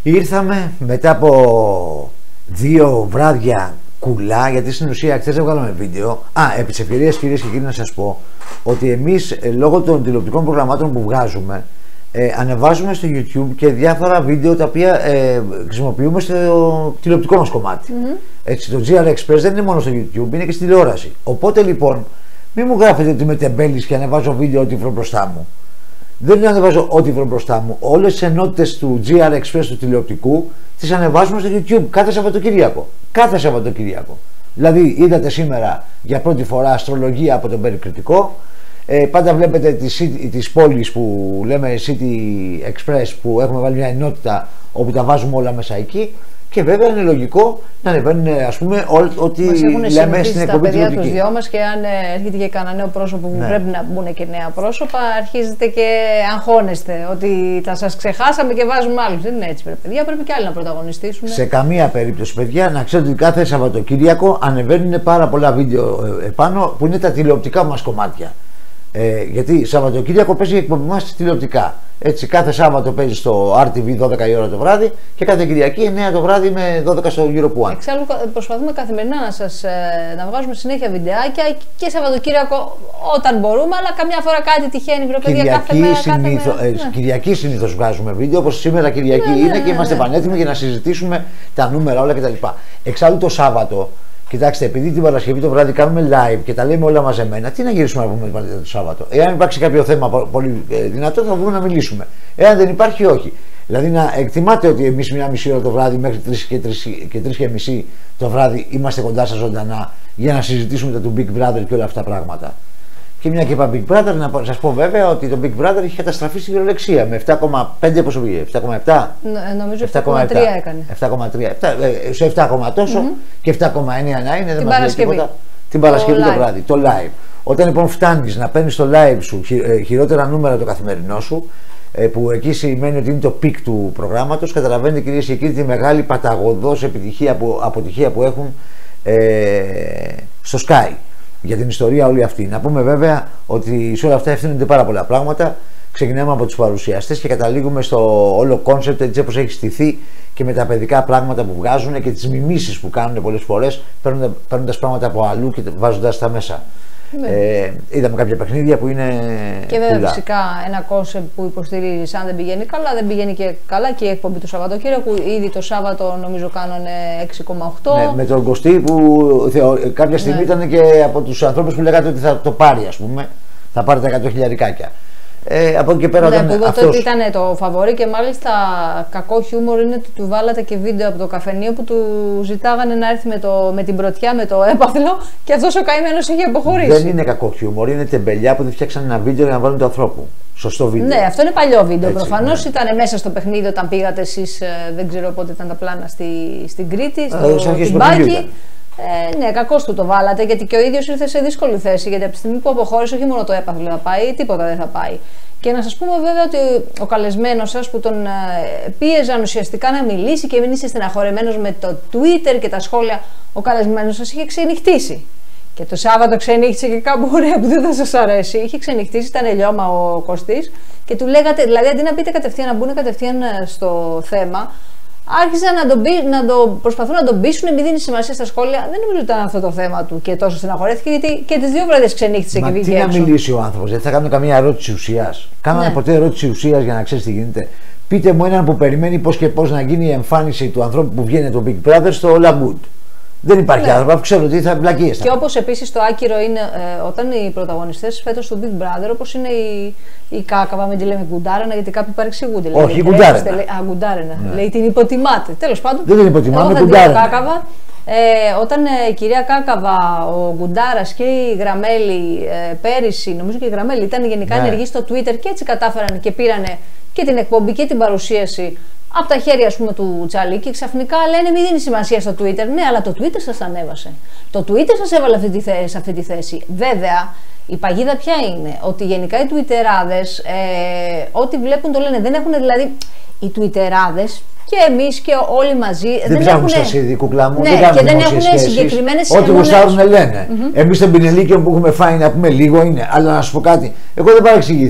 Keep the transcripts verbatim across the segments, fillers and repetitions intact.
Ήρθαμε μετά από δύο βράδια κουλά, γιατί στην ουσία χθες δεν βγάλαμε βίντεο. Α, επί της ευκαιρίας, κυρίες και κύριοι, να σας πω ότι εμείς ε, λόγω των τηλεοπτικών προγραμμάτων που βγάζουμε, ε, ανεβάζουμε στο YouTube και διάφορα βίντεο τα οποία ε, χρησιμοποιούμε στο τηλεοπτικό μας κομμάτι. Mm-hmm. Έτσι, το τζι αρ Express δεν είναι μόνο στο YouTube, είναι και στη τηλεόραση. Οπότε λοιπόν, μην μου γράφετε ότι είμαι τεμπέλης και ανεβάζω βίντεο ό,τι βρω μπροστά μου. Δεν ανεβάζω ό,τι βρω μπροστά μου. Όλες τις ενότητες του τζι αρ Express του τηλεοπτικού τις ανεβάζουμε στο YouTube κάθε Σαββατοκύριακο. Κάθε Σαββατοκύριακο. Δηλαδή, είδατε σήμερα για πρώτη φορά αστρολογία από τον Περικριτικό. Ε, πάντα βλέπετε τις, τις πόλεις που λέμε City Express, που έχουμε βάλει μια ενότητα όπου τα βάζουμε όλα μέσα εκεί. Και βέβαια είναι λογικό να ανεβαίνουν, ας πούμε, ό,τι λέμε στην εκπομπή του τους δυο μας, και αν έρχεται και κανένα νέο πρόσωπο που ναι. πρέπει να μπουν και νέα πρόσωπα, αρχίζετε και αγχώνεστε ότι θα σας ξεχάσαμε και βάζουμε άλλους. Δεν είναι έτσι, πρέπει, παιδιά, πρέπει και άλλοι να πρωταγωνιστήσουν. Σε καμία περίπτωση, παιδιά, να ξέρετε ότι κάθε Σαββατοκύριακο ανεβαίνουν πάρα πολλά βίντεο επάνω που είναι τα τηλεοπτικά μας κομμάτια. Ε, γιατί Σαββατοκύριακο παίζει η εκπομπή μας τηλεοπτικά. Έτσι, κάθε Σάββατο παίζει στο αρ τι βι δώδεκα η ώρα το βράδυ και κάθε Κυριακή εννιά το βράδυ με δώδεκα στο Europe One. Εξάλλου, προσπαθούμε καθημερινά να σας να βγάζουμε συνέχεια βιντεάκια και Σαββατοκύριακο όταν μπορούμε, αλλά καμιά φορά κάτι τυχαίνει, βρε παιδιά, κάθε μέρα. Συνήθω, κάθε μέρα. Ε, ναι. Κυριακή συνήθως βγάζουμε βίντεο, όπως σήμερα Κυριακή ναι, είναι ναι, και είμαστε ναι, ναι. πανέτοιμοι για να συζητήσουμε τα νούμερα όλα κτλ. Εξάλλου το Σάββατο. Κοιτάξτε, επειδή την Παρασκευή το βράδυ κάνουμε live και τα λέμε όλα μαζεμένα, τι να γυρίσουμε να πούμε το Σάββατο. Εάν υπάρξει κάποιο θέμα πολύ δυνατό, θα βγούμε να μιλήσουμε. Εάν δεν υπάρχει, όχι. Δηλαδή, να εκτιμάτε ότι εμείς μια μισή ώρα το βράδυ μέχρι τρεις και τρεις και μισή το βράδυ είμαστε κοντά σας ζωντανά για να συζητήσουμε τα του Big Brother και όλα αυτά τα πράγματα. Και μια και είπα Big Brother, να σας πω βέβαια ότι το Big Brother έχει καταστραφεί στη κυριολεξία με επτά κόμμα πέντε πόσο πήγε, επτά κόμμα επτά. Νομίζω επτά κόμμα τρία έκανε. επτά κόμμα τρία, σε επτά τόσο mm-hmm. και επτά κόμμα εννιά να είναι, δεν μας λέει τίποτα. Την Παρασκευή το, το βράδυ, το live. Όταν λοιπόν φτάνεις να παίρνεις το live σου χειρότερα νούμερα το καθημερινό σου, που εκεί σημαίνει ότι είναι το πικ του προγράμματος, καταλαβαίνετε κυρίες και κύριοι τη μεγάλη παταγωδός επιτυχία που, αποτυχία που έχουν ε, στο Sky. Για την ιστορία όλη αυτή. Να πούμε βέβαια ότι σε όλα αυτά ευθύνονται πάρα πολλά πράγματα. Ξεκινάμε από τους παρουσιαστές και καταλήγουμε στο όλο κόνσεπτ έτσι όπως έχει στηθεί και με τα παιδικά πράγματα που βγάζουν και τις μιμήσεις που κάνουν πολλές φορές, παίρνοντας πράγματα από αλλού και βάζοντας τα μέσα. Ναι. Ε, είδαμε κάποια παιχνίδια που είναι. Και βέβαια πουλά. Φυσικά ένα κόνσεπτ που υποστηρίζει, αν δεν πηγαίνει καλά, δεν πηγαίνει και καλά και η εκπομπή του Σαββατοκύριακου. Ήδη το Σάββατο νομίζω κάνανε έξι κόμμα οκτώ. Ναι, με τον Κωστή που θεω, κάποια στιγμή ναι. ήταν και από τους ανθρώπους που λέγατε ότι θα το πάρει, ας πούμε. Θα πάρει τα εκατό χιλιαρικάκια. Ε, από εκεί και πέρα ναι, όταν που αυτός... τότε ήταν το φαβορί και μάλιστα κακό χιούμορ είναι ότι του βάλατε και βίντεο από το καφενείο που του ζητάγανε να έρθει με, το, με την πρωτιά, με το έπαθλο και αυτός ο καημένος είχε αποχωρήσει. Δεν είναι κακό χιούμορ, είναι τεμπελιά που δεν φτιάξαν ένα βίντεο για να βάλουν του ανθρώπου. Σωστό βίντεο. Ναι, αυτό είναι παλιό βίντεο. Προφανώς ναι. ήταν μέσα στο παιχνίδι όταν πήγατε εσείς, δεν ξέρω πότε ήταν τα πλάνα στη, στην Κρήτη, στο Τυμπάκι. Ε, ναι, κακώς του το βάλατε, γιατί και ο ίδιος ήρθε σε δύσκολη θέση. Γιατί από τη στιγμή που αποχώρησε, όχι μόνο το έπαθλο θα πάει, τίποτα δεν θα πάει. Και να σας πούμε βέβαια ότι ο καλεσμένος σας που τον ε, πίεζαν ουσιαστικά να μιλήσει και μην είστε στεναχωρεμένος με το Twitter και τα σχόλια, ο καλεσμένος σας είχε ξενυχτήσει. Και το Σάββατο ξενύχτησε και κάπου ωραία που δεν θα σας αρέσει. Είχε ξενυχτήσει, ήταν λιώμα ο Κωστής και του λέγατε, δηλαδή αντί να πείτε κατευθείαν, να μπουν κατευθείαν στο θέμα. Άρχισαν να τον, να το προσπαθούν να τον πείσουν, μην δίνει σημασία στα σχόλια. Δεν νομίζω ότι ήταν αυτό το θέμα του και τόσο στεναχωρέθηκε, γιατί και τις δύο βράδες ξενύχτησε και βγήκε έξω. Τι να μιλήσει ο άνθρωπος, γιατί θα κάνουν καμία ερώτηση ουσίας. Κάνανε ναι. ποτέ ερώτηση ουσίας για να ξέρεις τι γίνεται. Πείτε μου έναν που περιμένει πώς και πώς να γίνει η εμφάνιση του ανθρώπου που βγαίνει το Big Brother στο Lagoon. Δεν υπάρχει ναι. άνθρωπο που ξέρω ότι θα βλακίες. Και όπως επίσης το άκυρο είναι ε, όταν οι πρωταγωνιστές φέτος του Big Brother, όπως είναι η, η Κάκαβα, μην τη λέμε Γκουντάρανα, γιατί κάποιοι παρεξηγούνται. Όχι, Γκουντάρανα. Α, Γκουντάρανα. Ναι. Λέει την υποτιμάτε. Τέλος πάντων. Δεν την υποτιμάμε, Γκουντάρανα. Κάκαβα. Ε, όταν ε, η κυρία Κάκαβα, ο Γκουντάρας και η Γραμμέλη ε, πέρυσι, νομίζω και η Γραμμέλη ήταν γενικά ναι. ενεργοί στο Twitter και έτσι κατάφεραν και πήρανε και την εκπομπή και την παρουσίαση από τα χέρια, ας πούμε, του Τσαλίκη, ξαφνικά λένε μην δίνει σημασία στο Twitter. Ναι, αλλά το Twitter σας ανέβασε. Το Twitter σας έβαλε αυτή τη θέση, σε αυτή τη θέση. Βέβαια, η παγίδα ποια είναι, ότι γενικά οι Twitterάδες, ε, ό,τι βλέπουν το λένε. Δεν έχουν δηλαδή οι Twitterάδες και εμείς και όλοι μαζί. Δεν, δεν ψάχνουν στασίδι, κουκλά μου. Ναι, δεν και δεν έχουν συγκεκριμένες. Ό,τι γουστάρουν λένε. Mm-hmm. Εμείς στον Πινελίκιο που έχουμε φάει να πούμε λίγο είναι. Αλλά να σου πω κάτι, εγώ δεν παρεξηγήθηκα.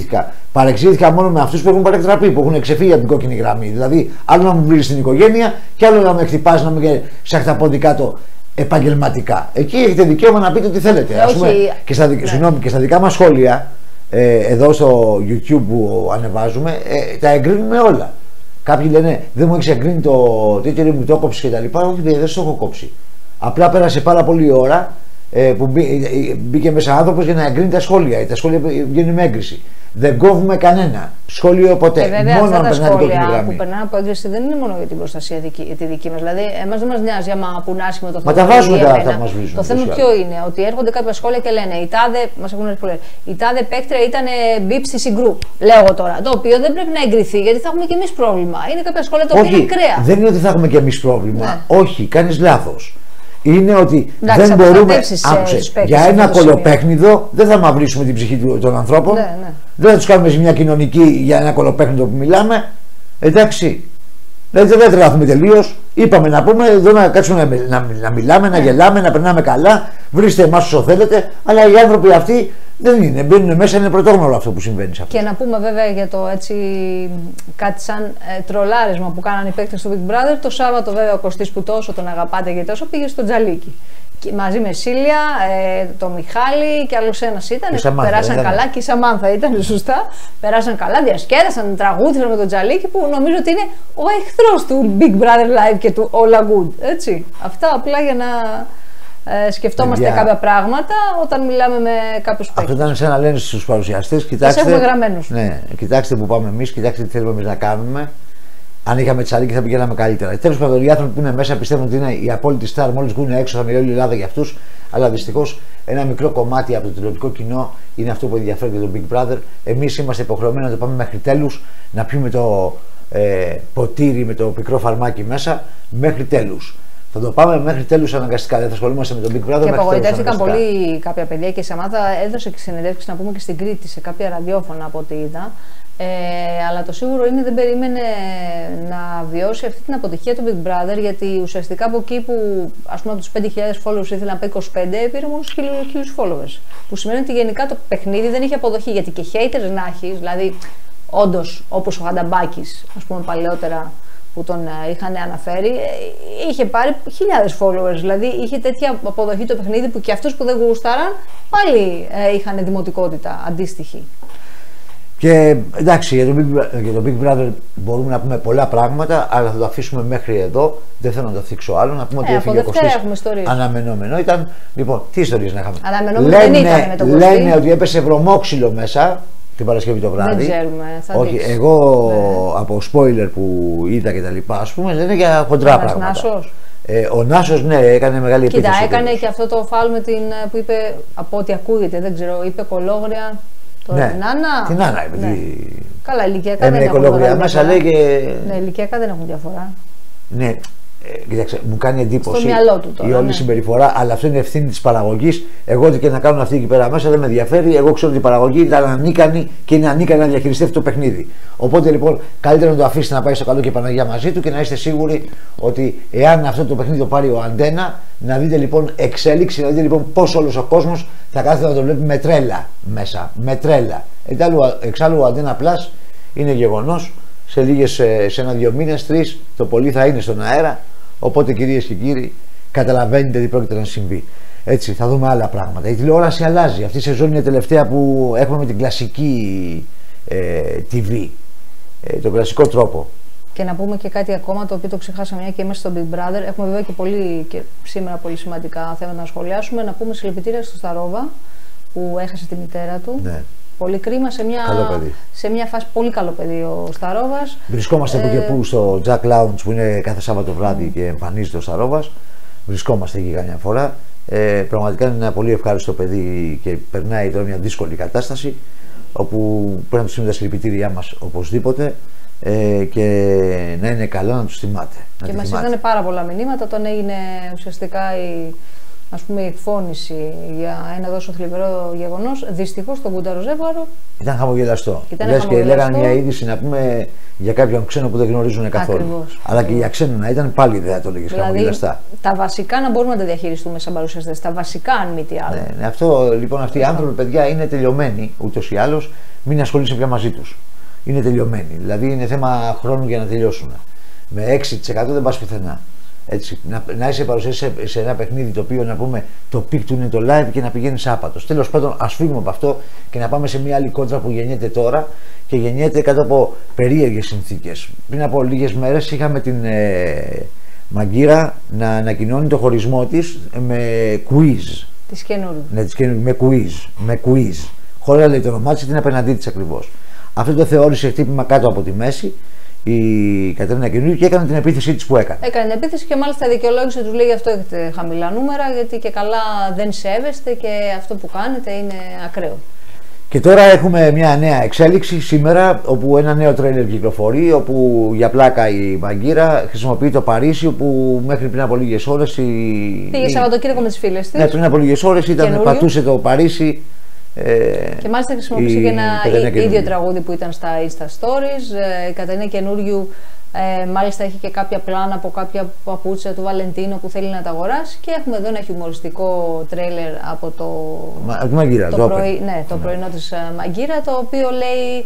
Παρεξηγήθηκα μόνο με αυτούς που έχουν παρεκτραπεί, που έχουν ξεφύγει από την κόκκινη γραμμή. Δηλαδή, άλλο να μου βρει στην οικογένεια και άλλο να με χτυπάς, να με σαχταπώνει κάτω επαγγελματικά. Εκεί έχετε δικαίωμα να πείτε ό,τι θέλετε. Ε, Ας πούμε, όχι, και, στα, ναι. συγγνώμη, και στα δικά μας σχόλια, ε, εδώ στο YouTube που ανεβάζουμε, ε, τα εγκρίνουμε όλα. Κάποιοι λένε δεν μου έχει εγκρίνει το τέτοιο, μου το έκοψε κτλ. Όχι, δεν το έχω κόψει. Απλά πέρασε πάρα πολλή ώρα ε, που μπήκε μέσα άνθρωπος για να εγκρίνει τα σχόλια. Τα σχόλια βγαίνουν με έγκριση. Δεν κόβουμε κανένα σχόλιο ποτέ. Και βέβαια μόνο αυτά αν τα σχόλια που περνάνε από έγκριση δεν είναι μόνο για την προστασία δική, για τη δική μας. Δηλαδή, εμάς δεν μας νοιάζει άμα πουν άσχημο το θέμα. Μα τα βάζουμε τα αυτά που μας βρίζουν. Το θέμα ποιο είναι, ότι έρχονται κάποια σχόλια και λένε η τάδε, μας έχουν έρθει πολλές, η τάδε παίκτρια ήταν μπιπ στη συγκρού. Λέω εγώ τώρα. Το οποίο δεν πρέπει να εγκριθεί γιατί θα έχουμε και εμείς πρόβλημα. Είναι κάποια σχόλια τα οποία είναι ακραία. Δεν είναι ότι θα έχουμε και εμείς πρόβλημα. Ναι. Όχι, κάνεις λάθος. Είναι ότι εντάξει, δεν μπορούμε. Άκουσε, για ένα κολοπέχνιδο δεν θα μαυρίσουμε την ψυχή των ανθρώπων. Ναι, ναι. Δεν θα του κάνουμε ζημιά κοινωνική για ένα κολοπέχνιδο που μιλάμε. Εντάξει. Δηλαδή δεν θα τρελαθούμε τελείως. Είπαμε να πούμε εδώ να κάτσουμε να, να, να μιλάμε, να γελάμε, να περνάμε καλά. Βρίστε εμάς όσο θέλετε. Αλλά οι άνθρωποι αυτοί δεν είναι. Μπαίνουν μέσα, είναι πρωτόγνωρο αυτό που συμβαίνει σε αυτό. Και να πούμε βέβαια για το έτσι κάτι σαν ε, τρολάρισμα που κάνανε οι παίκτες του Big Brother. Το Σάββατο βέβαια ο Κωστής που τόσο τον αγαπάτε και τόσο πήγε στο Τζαλίκι. Και μαζί με Σίλια, ε, το Μιχάλη και άλλος ένας ήταν. Σαμάνθα, περάσαν ήταν. καλά και η Σαμάνθα ήταν σωστά. Περάσαν καλά, διασκέδασαν, τραγούδισαν με τον Τζαλίκι που νομίζω ότι είναι ο εχθρός του Big Brother Live και του All Good. Έτσι. Αυτά απλά για να ε, σκεφτόμαστε Παιδιά. κάποια πράγματα όταν μιλάμε με κάποιους παίκτες. Αυτό ήταν σαν να λένε στους παρουσιαστές, κοιτάξτε, έχουμε γραμμένους. Ναι, κοιτάξτε που πάμε εμείς, κοιτάξτε τι θέλουμε εμείς να κάνουμε. Αν είχαμε Τσαλίκι θα πηγαίναμε καλύτερα. Τέλος πάντων, οι άνθρωποι που είναι μέσα πιστεύουν ότι είναι η απόλυτη στάρ. Μόλις βγουν έξω θα μιλάει όλη η Ελλάδα για αυτούς. Αλλά δυστυχώς ένα μικρό κομμάτι από το τηλεοπτικό κοινό είναι αυτό που ενδιαφέρει για τον Big Brother. Εμείς είμαστε υποχρεωμένοι να το πάμε μέχρι τέλους, να πιούμε το ε, ποτήρι με το πικρό φαρμάκι μέσα μέχρι τέλους. Θα το πάμε μέχρι τέλους αναγκαστικά. Δεν θα ασχολούμαστε με τον Big Brother. Και απογοητεύτηκαν πολύ κάποια παιδιά και η Σαμάνθα έδωσε και συνεντεύξει να πούμε και στην Κρήτη σε κάποια ραδιόφωνα από ό,τι είδα. Ε, αλλά το σίγουρο είναι δεν περίμενε να βιώσει αυτή την αποτυχία του Big Brother, γιατί ουσιαστικά από εκεί που ας πούμε από τους πέντε χιλιάδες followers ήθελε να πει είκοσι πέντε, πήρε μόνο στους χίλιους followers. Που σημαίνει ότι γενικά το παιχνίδι δεν είχε αποδοχή, γιατί και haters να έχεις, δηλαδή όντως όπως ο Χανταμπάκης, ας πούμε παλαιότερα που τον είχαν αναφέρει, είχε πάρει χιλιάδες followers, δηλαδή είχε τέτοια αποδοχή το παιχνίδι που και αυτούς που δεν γούσταραν πάλι ε, είχαν δημοτικότητα αντίστοιχη. Και εντάξει, για το, Big, για το Big Brother μπορούμε να πούμε πολλά πράγματα, αλλά θα το αφήσουμε μέχρι εδώ. Δεν θέλω να το θίξω άλλο. Να πούμε ε, ότι έφυγε ο Κωστής. Αναμενόμενο ήταν. Λοιπόν, τι ιστορίες να είχαμε. Αναμενόμενο δεν ήταν με τον Κωστή. Λένε ότι έπεσε βρωμόξυλο μέσα την Παρασκευή το βράδυ. Δεν ξέρουμε. Θα Όχι, δείξει. εγώ ναι. από spoiler που είδα και τα λοιπά, ας πούμε, λένε για χοντρά Ένας πράγματα. Νάσος. Ε, ο Νάσος, ναι, έκανε μεγάλη επίθεση. Κοίτα, έκανε και αυτό το φάουλ με την, που είπε, από ό,τι ακούγεται, δεν ξέρω, είπε κολόγρια. Ναι. Την Άννα. Την Άννα, επειδή. Ναι. Καλά, ηλικιακά δεν έχουν διαφορά. μέσα, λέει και... Ναι, ηλικιακά δεν έχουν διαφορά. Ναι, ε, κοίταξε, μου κάνει εντύπωση στο μυαλό του τώρα, η όλη ναι. συμπεριφορά, αλλά αυτό είναι ευθύνη της παραγωγής. Εγώ ό,τι και να κάνουν αυτοί εκεί πέρα μέσα δεν με ενδιαφέρει. Εγώ ξέρω ότι η παραγωγή ήταν ανίκανη και είναι ανίκανη να διαχειριστεί αυτό το παιχνίδι. Οπότε λοιπόν, καλύτερα να το αφήσει να πάει στο καλό και Παναγία μαζί του και να είστε σίγουροι ότι εάν αυτό το παιχνίδι το πάρει ο Αντένα, να δείτε λοιπόν εξέλιξη, να δείτε λοιπόν πώς όλος ο κόσμος θα κάθεται να το βλέπει με τρέλα μέσα. Με τρέλα. Εξάλλου ο Αντένα Plus είναι γεγονός. Σε λίγες, σε ένα-δύο μήνες, τρεις, το πολύ θα είναι στον αέρα. Οπότε κυρίες και κύριοι, καταλαβαίνετε τι πρόκειται να συμβεί. Έτσι, θα δούμε άλλα πράγματα. Η τηλεόραση αλλάζει. Αυτή η σεζόν είναι η τελευταία που έχουμε με την κλασική ε, τι βι, ε, τον κλασικό τρόπο. Και να πούμε και κάτι ακόμα το οποίο το ξεχάσαμε μια και είμαστε στο Big Brother. Έχουμε βέβαια και, πολύ, και σήμερα πολύ σημαντικά θέματα να σχολιάσουμε. Να πούμε συλληπιτήρια στο Σταρόβα που έχασε τη μητέρα του. Ναι. Πολύ κρίμα, σε μια, σε μια φάση πολύ καλό παιδί ο Σταρόβας. Βρισκόμαστε ε... που και που στο Jack Lounge που είναι κάθε Σάββατο βράδυ mm. και εμφανίζεται ο Σταρόβας. Βρισκόμαστε εκεί καμιά φορά. Ε, πραγματικά είναι ένα πολύ ευχάριστο παιδί και περνάει τώρα μια δύσκολη κατάσταση όπου πρέπει να του στείλουμε τα συλληπιτήριά μας οπωσδήποτε ε, και να είναι καλό να του θυμάται. Και μας ήταν πάρα πολλά μηνύματα όταν έγινε ουσιαστικά η. Ας πούμε η εκφώνηση για ένα τόσο θλιβερό γεγονός, δυστυχώς το Κουνταροζεύγαρο ήταν χαμογελαστό. Ήταν Λες χαμογελαστό. Και λέγανε μια είδηση να πούμε για κάποιον ξένο που δεν γνωρίζουν καθόλου. Ακριβώς. Αλλά και για ξένο να ήταν πάλι δεν θα το λέγες δηλαδή, χαμογελαστά. Τα βασικά να μπορούμε να τα διαχειριστούμε σαν παρουσιαστές. Τα βασικά, αν μη τι άλλο. Ναι, ναι, αυτό λοιπόν αυτοί οι άνθρωποι, παιδιά, είναι τελειωμένοι ούτως ή άλλως. μην ασχολείσαι πια μαζί τους. Είναι τελειωμένοι. Δηλαδή είναι θέμα χρόνου για να τελειώσουν. Με έξι τοις εκατό δεν πας πουθενά. Έτσι, να, να είσαι παρουσία σε, σε ένα παιχνίδι το οποίο να πούμε το πικ του είναι το live και να πηγαίνεις άπατος. Τέλος πάντων, ας φύγουμε από αυτό και να πάμε σε μια άλλη κόντρα που γεννιέται τώρα και γεννιέται κάτω από περίεργες συνθήκες. Πριν από λίγες μέρες είχαμε την ε, Μαγκύρα να ανακοινώνει το χωρισμό της με quiz. Της καινούργιου. Ναι, της καινούργιου, με quiz. Με quiz. Χωρίς να λέει το όνομά της, την απέναντί της ακριβώς. Αυτό το θεώρησε χτύπημα κάτω από τη μέση η Κατερίνα Καινούριου και έκανε την επίθεσή της που έκανε. Έκανε την επίθεση και μάλιστα δικαιολόγησε, τους λέει γι' αυτό έχετε χαμηλά νούμερα, γιατί και καλά δεν σέβεστε και αυτό που κάνετε είναι ακραίο. Και τώρα έχουμε μια νέα εξέλιξη σήμερα, όπου ένα νέο τρέιλερ κυκλοφορεί, όπου για πλάκα η Μαγκύρα χρησιμοποιεί το Παρίσι, όπου μέχρι πριν από λίγες ώρες η... Πήγε η... Σαββατοκύριακο με τις φίλες της. Ναι, πριν από λίγες ώρες ήταν, πατούσε το Παρίσι. Ε, και μάλιστα χρησιμοποίησε και ένα ίδιο τραγούδι που ήταν στα Insta Stories. Η Κατερίνα Καινούριου ε, μάλιστα έχει και κάποια πλάνα από κάποια παπούτσια του Βαλεντίνο που θέλει να τα αγοράσει. Και έχουμε εδώ ένα χιουμοριστικό τρέιλερ από το, Μα, Μαγκύρα, το, το, πρωί, ναι, το πρωινό της Μαγκύρα, το οποίο λέει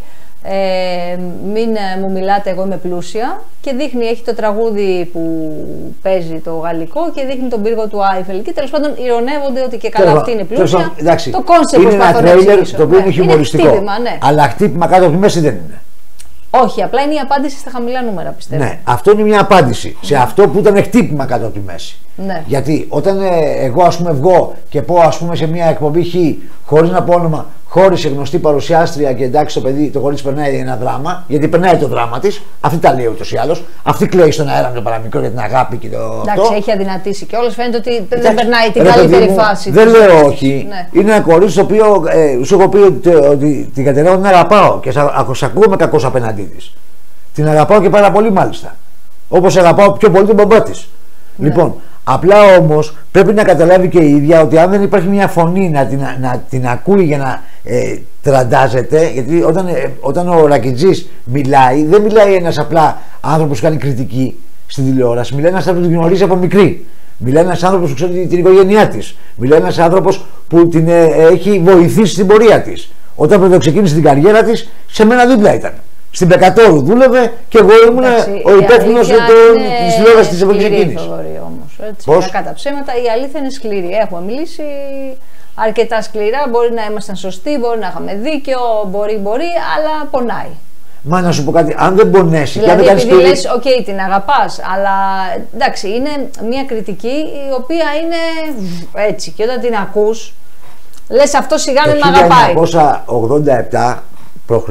ε, μην μου μιλάτε, εγώ είμαι πλούσια, και δείχνει, έχει το τραγούδι που παίζει το γαλλικό και δείχνει τον πύργο του Άιφελ και τέλος πάντων ηρωνεύονται ότι και καλά αυτή είναι πλούσια. Εντάξει, το κόνσεπτ είναι ένα τρέιλερ το οποίο ναι, είναι χιουμοριστικό, είναι χτύπημα, ναι. Αλλά χτύπημα κάτω από τη μέση δεν είναι. Όχι, απλά είναι η απάντηση στα χαμηλά νούμερα, πιστεύω. Ναι, αυτό είναι μια απάντηση σε αυτό που ήταν χτύπημα κάτω από τη μέση. Ναι. Γιατί όταν ε, εγώ ας πούμε βγω και πω ας πούμε σε μια εκπομπή Χ, χωρίς να πω όνομα, χώρισε γνωστή παρουσιάστρια και εντάξει το παιδί, το κορίτσι περνάει ένα δράμα, γιατί περνάει το δράμα της, αυτή τα λέει ούτως ή άλλως, αυτή κλαίει στον αέρα με το παραμικρό για την αγάπη και το. Εντάξει, αυτό. Έχει αδυνατήσει και όλος φαίνεται ότι εντάξει, δεν περνάει την ρε, καλύτερη μου, φάση. Δεν της λέω της. όχι. Ναι. Είναι ένα κορίτσι το οποίο ε, σου έχω πει ότι, ότι την Κατερίνα την αγαπάω και σ' ακούω με κακός απέναντί της. Την αγαπάω και πάρα πολύ μάλιστα. Όπως αγαπάω πιο πολύ τον μπαμπά της. Ναι. Λοιπόν, απλά όμως πρέπει να καταλάβει και η ίδια ότι αν δεν υπάρχει μια φωνή να την, να την ακούει για να ε, τραντάζεται, γιατί όταν, ε, όταν ο Ρακιτζής μιλάει, δεν μιλάει ένας απλά άνθρωπος που κάνει κριτική στην τηλεόραση, μιλάει ένας άνθρωπος που την γνωρίζει από μικρή. Μιλάει ένας άνθρωπος που ξέρει την οικογένειά της. Μιλάει ένας άνθρωπος που την ε, έχει βοηθήσει στην πορεία της. Όταν πρώτα ξεκίνησε την καριέρα της, σε μένα δίπλα ήταν. Στην Πεκατόρου δούλευε και εγώ ήμουν ο υπεύθυνος της τηλεόρασης της εποχής εκείνης. Πώς? Κακά τα ψέματα, η αλήθεια είναι σκληρή. Έχουμε μιλήσει αρκετά σκληρά. Μπορεί να ήμασταν σωστοί, μπορεί να είχαμε δίκιο, μπορεί, μπορεί, αλλά πονάει. Μα να σου πω κάτι, αν δεν πονέσει. Δηλαδή, επειδή σκληρή... λες, οκ, okay, την αγαπάς, αλλά εντάξει, είναι μια κριτική η οποία είναι έτσι. Και όταν την ακούς, λες αυτό σιγά μην με αγαπάει. Το χίλια εννιακόσια ογδόντα επτά π.Χ.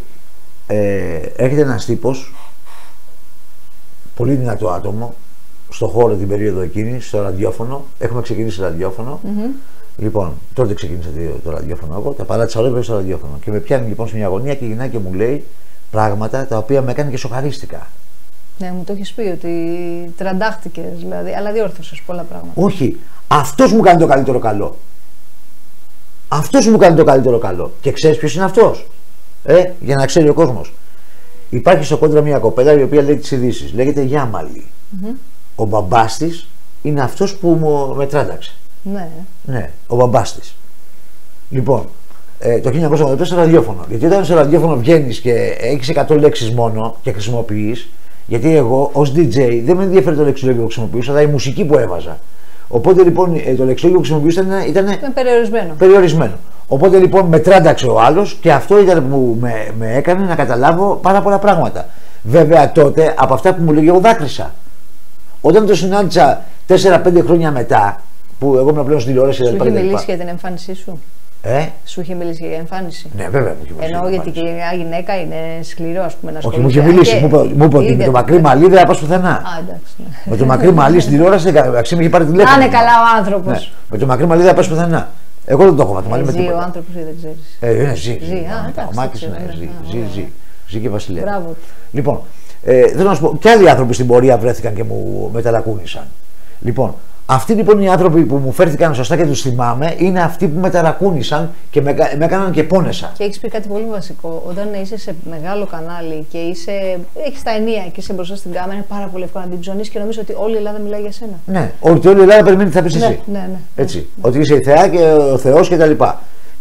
Ε, έρχεται ένας τύπος, πολύ δυνατό άτομο, στο χώρο την περίοδο εκείνη, στο ραδιόφωνο. Έχουμε ξεκινήσει ραδιόφωνο. Mm-hmm. Λοιπόν, τότε ξεκίνησε το, το ραδιόφωνο εγώ, τα παράτησα όλα στο ραδιόφωνο. Και με πιάνει λοιπόν σε μια γωνία και γυρνάει και μου λέει πράγματα τα οποία με έκανε και σοκαρίστηκα. Ναι, μου το έχεις πει ότι τραντάχτηκες δηλαδή, αλλά διόρθωσες πολλά πράγματα. Όχι, αυτός μου κάνει το καλύτερο καλό. Αυτός μου κάνει το καλύτερο καλό. Και ξέρεις ποιος είναι αυτός? Ε, για να ξέρει ο κόσμος. Υπάρχει στο κόντρα μια κοπέλα η οποία λέει τις ειδήσεις. Λέγεται Γιάμαλη. Mm-hmm. Ο μπαμπάς της είναι αυτός που μου, με τράνταξε. Ναι. Ναι, ο μπαμπάς της. Λοιπόν, ε, το χίλια εννιακόσια ογδόντα στο ραδιόφωνο. Γιατί όταν στο ραδιόφωνο βγαίνεις και έχεις εκατό λέξεις μόνο και χρησιμοποιείς, γιατί εγώ ως ντι τζέι δεν με ενδιαφέρει το λεξιλόγιο που χρησιμοποιούσα, αλλά η μουσική που έβαζα. Οπότε λοιπόν το λεξιλόγιο που χρησιμοποιούσα ήταν, ήταν περιορισμένο. περιορισμένο. Οπότε λοιπόν με τράνταξε ο άλλος και αυτό ήταν που με, με έκανε να καταλάβω πάρα πολλά πράγματα. Βέβαια τότε από αυτά που μου λέγει εγώ δάκρυσα. Όταν το συνάντησα τέσσερα πέντε χρόνια μετά, που εγώ ήμουν πλέον στην τηλεόραση. Σου είχε μιλήσει για την εμφάνισή σου? Ε? Σου είχε μιλήσει για εμφάνιση? Ναι, βέβαια μου είχε μιλήσει. Εννοώ γιατί και μια γυναίκα είναι σκληρό, ας πούμε, να ασχολείται. Όχι, μου είχε μιλήσει. Και... Μου είπε ότι με το μακρύ μαλλί δεν θα πα πουθενά. Α, εντάξει. Ναι. Με το μακρύ μαλλί στην τηλεόραση δεν με είχε πάρει τηλέφωνο. Να είναι καλά ο άνθρωπος. Ναι. Με το μακρύ μαλλί δεν θα πα πουθενά. Εγώ δεν το έχω μάθει. Ε, ζει ο άνθρωπος ή δεν ξέρεις? Ε, ναι, ζει. Ζει, α, ο Μάκης είναι, ζει, ζει, ζει. Ζει και βασιλεύει. Μπράβο. Λοιπόν, ε, θέλω να σου πω, και άλλοι άνθρωποι στην πορεία βρέθηκαν και μου μεταλακούνησαν. Λοιπόν, αυτοί λοιπόν οι άνθρωποι που μου φέρθηκαν σωστά και τους θυμάμαι είναι αυτοί που με ταρακούνησαν και με, με έκαναν και πόνεσα. Και έχεις πει κάτι πολύ βασικό. Όταν είσαι σε μεγάλο κανάλι και είσαι, έχεις τα ενία και είσαι μπροστά στην κάμερα, είναι πάρα πολύ εύκολο να την ψωνίσεις και νομίζω ότι όλη η Ελλάδα μιλάει για σένα. Ναι, ότι όλη η Ελλάδα περιμένει τι θα πεις εσύ. Ναι, ναι, ναι. Έτσι. Ναι. Ότι είσαι η θεά και ο Θεός κτλ. Και,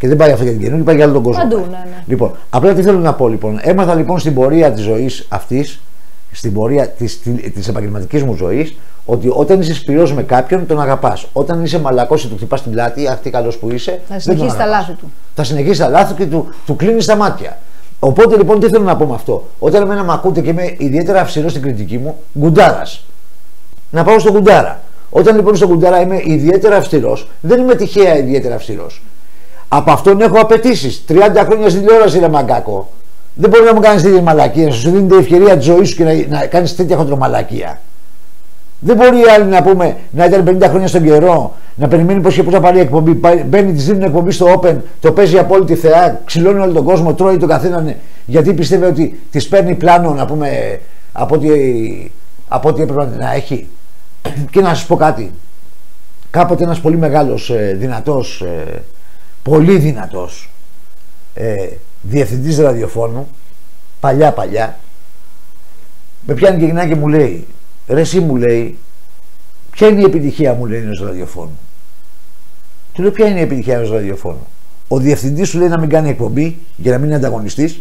Και δεν πάει αυτό για την καινούργια, πάει για άλλο τον κόσμο. Παντού, ναι, ναι. Λοιπόν, απλά τι θέλω να πω λοιπόν. Έμαθα λοιπόν στην πορεία της ζωής αυτής, στην πορεία της, της επαγγελματικής μου ζωής, ότι όταν είσαι σπυρός με κάποιον, τον αγαπάς. Όταν είσαι μαλακός και του χτυπάς την πλάτη, αυτή καλός που είσαι, θα συνεχίσει τα λάθη του. Θα συνεχίσει τα λάθη και του, του κλείνει τα μάτια. Οπότε λοιπόν, τι θέλω να πω με αυτό. Όταν εμένα με ακούτε και είμαι ιδιαίτερα αυστηρός στην κριτική μου, γκουντάρας. Να πάω στο γκουντάρα. Όταν λοιπόν στο γκουντάρα είμαι ιδιαίτερα αυστηρός, δεν είμαι τυχαία ιδιαίτερα αυστηρός. Από αυτόν έχω απαιτήσεις. τριάντα χρόνια στην τηλεόραση, ρε μαγκάκο. Δεν μπορεί να μου κάνει τέτοια μαλακία, να σου δίνει την ευκαιρία τη ζωή σου και να, να κάνει τέτοια χοντρομαλακία. Δεν μπορεί οι άλλοι να πούμε να ήταν πενήντα χρόνια στον καιρό, να περιμένει πώ και πώ θα πάρει εκπομπή. Μπαίνει, τη δίνουν εκπομπή στο Open, το παίζει απόλυτη θεά, ξυλώνει όλο τον κόσμο, τρώει τον καθέναν γιατί πιστεύει ότι τη παίρνει πλάνο να πούμε από ό,τι, από ό,τι έπρεπε να έχει. Και να σα πω κάτι. Κάποτε ένα πολύ μεγάλο, δυνατό, πολύ δυνατό ε, διευθυντής ραδιοφώνου, παλιά παλιά, με πιάνει και γυναίκα και μου λέει, ρε εσύ, μου λέει, ποια είναι η επιτυχία, μου λέει, ενός ραδιοφώνου. Του λέω, ποια είναι η επιτυχία ενός ραδιοφώνου. Ο διευθυντής σου λέει να μην κάνει εκπομπή για να μην είναι ανταγωνιστής.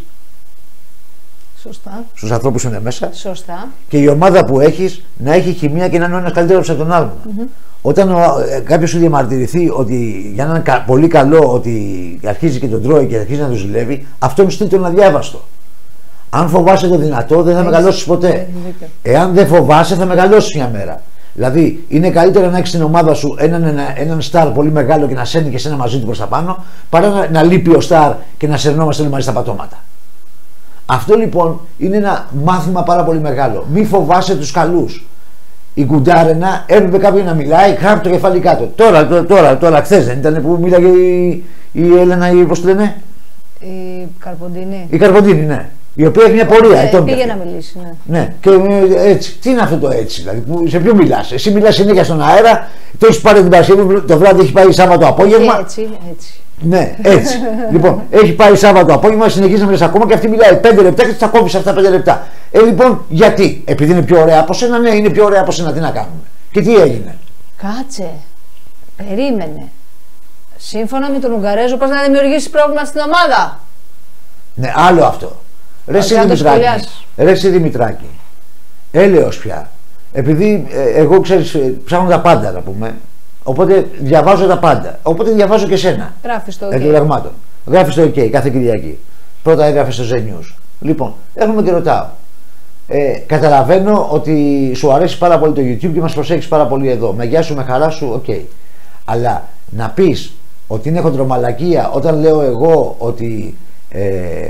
Σωστά. Στους ανθρώπους που είναι μέσα. Σωστά. Και η ομάδα που έχεις να έχει χημεία και να είναι ο ένας καλύτερος από τον άλλον. Mm-hmm. Όταν ε, κάποιος σου διαμαρτυρηθεί ότι για να είναι κα, πολύ καλό ότι αρχίζει και τον τρώει και αρχίζει να τον ζηλεύει, αυτό είναι στείλει τον αδιάβαστο. Αν φοβάσαι το δυνατό, δεν θα μεγαλώσεις ποτέ. Εάν δεν φοβάσαι, θα μεγαλώσεις μια μέρα. Δηλαδή, είναι καλύτερα να έχεις στην ομάδα σου έναν, ένα, έναν στάρ πολύ μεγάλο και να σέρνει και εσένα μαζί του προς τα πάνω, παρά να, να λείπει ο στάρ και να σερνόμαστε όλοι μαζί στα πατώματα. Αυτό λοιπόν είναι ένα μάθημα πάρα πολύ μεγάλο. Μη φοβάσαι τους καλούς. Η Κουντάρενα έπρεπε κάποιον να μιλάει, χάπτω το κεφάλι κάτω. Τώρα, τώρα, τώρα, τώρα χθες δεν ήταν που μίλαγε η, η Έλενα, η, πώς τη λένε, η Καρποντίνη. Η Καρποντίνη, ναι. Η οποία έχει μια πορεία. Ε, πήγε πήγε να μιλήσει, ναι. Ναι, και έτσι. Τι είναι αυτό το έτσι, δηλαδή, που, σε ποιο μιλάς. Εσύ μιλάς συνέχεια στον αέρα, το έχει πάρει την Παρασκευή, το βράδυ έχει πάει Σάββατο απόγευμα. Έτσι, έτσι. Ναι, έτσι. Λοιπόν, έχει πάει Σάββατο απόγευμα, συνεχίζει να μιλάς ακόμα και αυτή μιλάει πέντε λεπτά και θα κόβεις αυτά πέντε λεπτά. Ε, λοιπόν, γιατί, επειδή είναι πιο ωραία από σένα, ναι, είναι πιο ωραία από σένα, τι να κάνουμε. Και τι έγινε. Κάτσε. Περίμενε. Σύμφωνα με τον Ουγγαρέζο, πώς να δημιουργήσει πρόβλημα στην ομάδα. Ναι, άλλο αυτό. Ρε εσύ Δημητράκη, ρε εσύ Δημητράκη, έλεος πια. Επειδή ε, εγώ ξέρεις, ψάχνω τα πάντα να πούμε, οπότε διαβάζω τα πάντα. Οπότε διαβάζω και σένα. Γράφεις το OK. Γράφεις το OK κάθε Κυριακή. Πρώτα έγραφες στο Zen News. Λοιπόν, έρχομαι και ρωτάω. Ε, καταλαβαίνω ότι σου αρέσει πάρα πολύ το YouTube και μας προσέχεις πάρα πολύ εδώ. Με γεια σου, με χαρά σου, OK. Αλλά να πεις ότι είναι χοντρομαλακία όταν λέω εγώ ότι ε,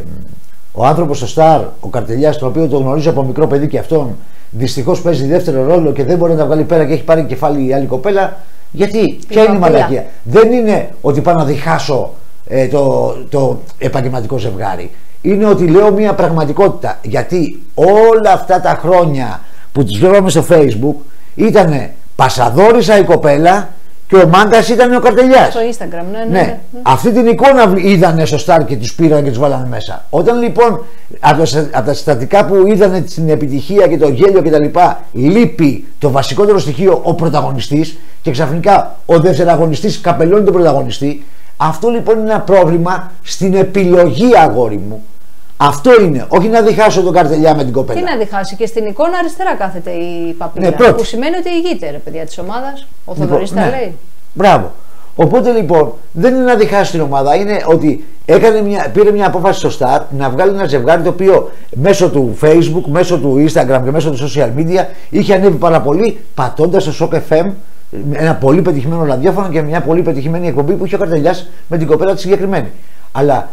ο άνθρωπος ο Σταρ, ο Καρτελιάς, τον οποίο τον γνωρίζω από μικρό παιδί και αυτόν, δυστυχώς παίζει δεύτερο ρόλο και δεν μπορεί να τα βγάλει πέρα και έχει πάρει κεφάλι η άλλη κοπέλα. Γιατί, ποια είναι η μαλακία. Δεν είναι ότι πάω να διχάσω ε, το, το επαγγελματικό ζευγάρι. Είναι ότι λέω μια πραγματικότητα. Γιατί όλα αυτά τα χρόνια που τις βλέπαμε στο Facebook ήτανε πασαδόρισα η κοπέλα και ο μάγκας ήταν ο Καρτελιάς. Στο Instagram, ναι, ναι, ναι. ναι. Αυτή την εικόνα είδανε στο Σταρ και τους πήραν και τους βάλανε μέσα. Όταν λοιπόν από τα συστατικά που είδανε την επιτυχία και το γέλιο κτλ. Λείπει το βασικότερο στοιχείο, ο πρωταγωνιστής, και ξαφνικά ο δευτεραγωνιστής καπελώνει τον πρωταγωνιστή. Αυτό λοιπόν είναι ένα πρόβλημα στην επιλογή, αγόρι μου. Αυτό είναι. Όχι να διχάσω τον Καρτελιά με την κοπέλα. Τι να διχάσει, και στην εικόνα αριστερά κάθεται η παπίλα. Ναι, που σημαίνει ότι ηγείται, ρε παιδιά της ομάδας. Ο Θοδωρής λοιπόν, τα ναι. λέει. Μπράβο. Οπότε λοιπόν δεν είναι να διχάσει την ομάδα, είναι ότι έκανε μια, πήρε μια απόφαση στο Σταρ να βγάλει ένα ζευγάρι το οποίο μέσω του Facebook, μέσω του Instagram και μέσω του social media είχε ανέβει πάρα πολύ, πατώντας στο Shock εφ εμ, ένα πολύ πετυχημένο ραδιόφωνο και μια πολύ πετυχημένη εκπομπή που είχε ο Καρτελιάς με την κοπέλα τη συγκεκριμένη. Αλλά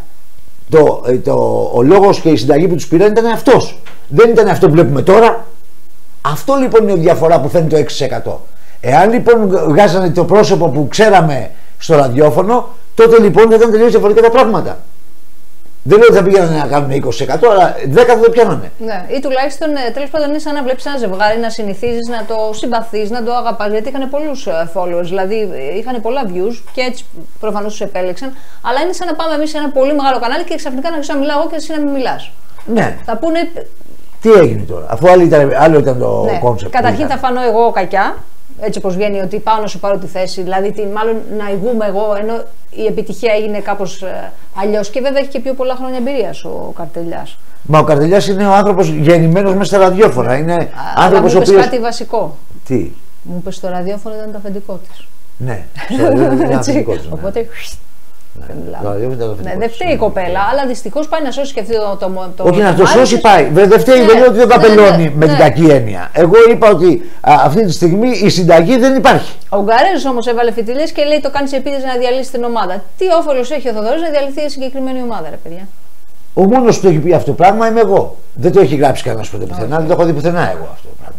το, το, ο λόγος και η συνταγή που τους πήραν ήταν αυτός. Δεν ήταν αυτό που βλέπουμε τώρα. Αυτό λοιπόν είναι η διαφορά που φαίνεται το έξι τοις εκατό. Εάν λοιπόν βγάζανε το πρόσωπο που ξέραμε στο ραδιόφωνο, τότε λοιπόν θα ήταν τελείως διαφορετικά τα πράγματα. Δεν λέω ότι θα πήγαιναν να κάνουν είκοσι τοις εκατό, αλλά δέκα τοις εκατό θα το πιάνανε. Ναι, ή τουλάχιστον τέλος πάντων είναι σαν να βλέπεις ένα ζευγάρι, να συνηθίζεις να το συμπαθείς, να το αγαπάς. Γιατί είχαν πολλούς followers, δηλαδή είχαν πολλά views και έτσι προφανώς τους επέλεξαν. Αλλά είναι σαν να πάμε εμείς σε ένα πολύ μεγάλο κανάλι και ξαφνικά να αρχίσω να μιλάω εγώ και εσύ να μην μιλάς. Ναι. Θα πούνε. Τι έγινε τώρα, αφού άλλο ήταν, άλλο ήταν το ναι. concept. Καταρχήν θα φανώ εγώ κακιά. έτσι όπως βγαίνει, ότι πάω να σου πάρω τη θέση. Δηλαδή, τι, μάλλον να ηγούμε εγώ, ενώ η επιτυχία έγινε κάπως ε, αλλιώς. Και βέβαια έχει και πιο πολλά χρόνια εμπειρίας ο Καρτελιάς. Μα ο Καρτελιάς είναι ο άνθρωπος γεννημένος μέσα στα ραδιόφωνα. Είναι άνθρωπος ο οποίος. Μου είπες κάτι βασικό. Τι. Μου είπες στο ραδιόφωνο ήταν το αφεντικό της. Ναι, στο ραδιόφωνο ήταν το αφεντικό της. Οπότε. Ναι, ναι, δεν φταίει η κοπέλα, αλλά δυστυχώς πάει να σώσει και αυτό το. το Όχι, να το σώσει πάει. Δεν φταίει, δεν λέω ότι δεν καπελώνει με την κακή έννοια. Εγώ είπα ότι α, αυτή τη στιγμή η συνταγή δεν υπάρχει. Ο Ουγγαρέζος όμως έβαλε φιτιλές και λέει το κάνει επίτηδες να διαλύσει την ομάδα. Τι όφελος έχει ο Θοδωρής να διαλυθεί η συγκεκριμένη ομάδα, ρε παιδιά. Ο μόνος που το έχει πει αυτό το πράγμα είμαι εγώ. Δεν το έχει γράψει κανένας ποτέ πουθενά, δεν το έχω δει πουθενά εγώ αυτό το πράγμα.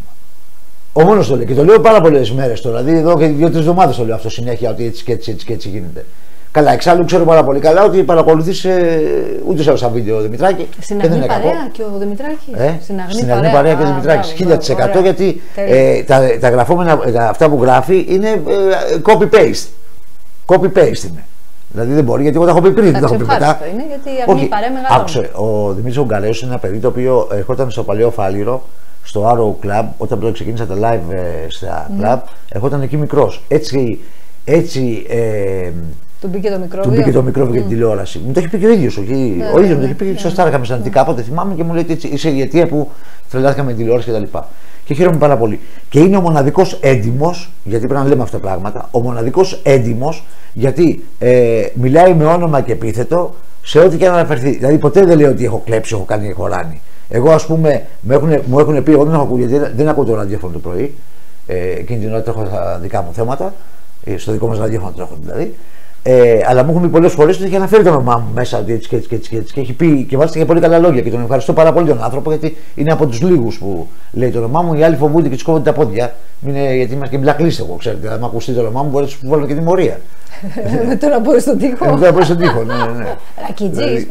Ο μόνος το λέει και το λέω πάρα πολλές μέρες τώρα. Δηλαδή εδώ και δύο-τρεις εβδομάδες το λέω αυτό συνέχεια ότι έτσι και έτσι, έτσι, και έτσι γίνεται. Καλά, εξάλλου ξέρω πάρα πολύ καλά ότι παρακολουθείς ε, ούτε σε όσα βίντεο ο Δημητράκη. Στην Αγνή Παρέα και ο Δημητράκης. Ε, στην Αγνή Παρέα, παρέα και ο Δημητράκης. χίλια τοις εκατό γιατί ε, τα, τα γραφόμενα, τα, αυτά που γράφει είναι ε, copy-paste. Copy-paste είναι. Δηλαδή δεν μπορεί, γιατί εγώ τα έχω πει πριν, δεν τα έχω πει μετά. Είναι γιατί η Αγνή Παρέα μεγαλώνει. Άκουσε, ο Δημήτρης Ουγγαρέζος είναι ένα παιδί το οποίο ερχόταν στο παλαιό Φάληρο, στο Arrow Club, όταν πρώτα ξεκίνησα τα live ε, στα mm. club, ερχόταν εκεί μικρός. Έτσι, έτσι ε, του μπήκε το μικρόβιο. Του μπήκε το μικρόβιο για την τηλεόραση. Μου το έχει πει και ο ίδιος. Ναι, ο ίδιος μου το έχει πει και σωστά είχαμε συναντηθεί κάποτε, θυμάμαι, και μου λέει ότι είσαι η αιτία που τρελάθηκα με την τηλεόραση κτλ. Και χαίρομαι πάρα πολύ. Και είναι ο μοναδικός έντιμος, γιατί πρέπει να λέμε αυτά τα πράγματα, ο μοναδικός έντιμος, γιατί ε, μιλάει με όνομα και επίθετο σε ό,τι και αν αναφερθεί. Δηλαδή ποτέ δεν λέει ότι έχω κλέψει, έχω κάνει, έχω ράνει. Εγώ, ας πούμε, μου έχουν, μου έχουν πει, εγώ δεν έχω ακούει, γιατί δεν ακούω το ραδιόφωνο το πρωί. Ε, εκείνη την ώρα έχω τα δικά μου θέματα, στο δικό μας ραδιόφωνο τρέχω δηλαδή. Ε, αλλά μου έχουν πει πολλές φορές ότι έχει αναφέρει το όνομά μου μέσα ότι έτσι και έτσι και έτσι, και έτσι και έχει πει και μάλιστα για πολύ καλά λόγια και τον ευχαριστώ πάρα πολύ τον άνθρωπο, γιατί είναι από τους λίγους που λέει το όνομά μου. Οι άλλοι φοβούνται και τους κόβονται τα πόδια. Είναι, γιατί είμαστε και blacklist, εγώ ξέρετε. Αν ακουστεί το όνομά μου, μπορεί να σου βάλω και τιμωρία. Με το να πω στον τοίχο. Με το να πω στον τοίχο, ναι, ναι. Ρακιτζής.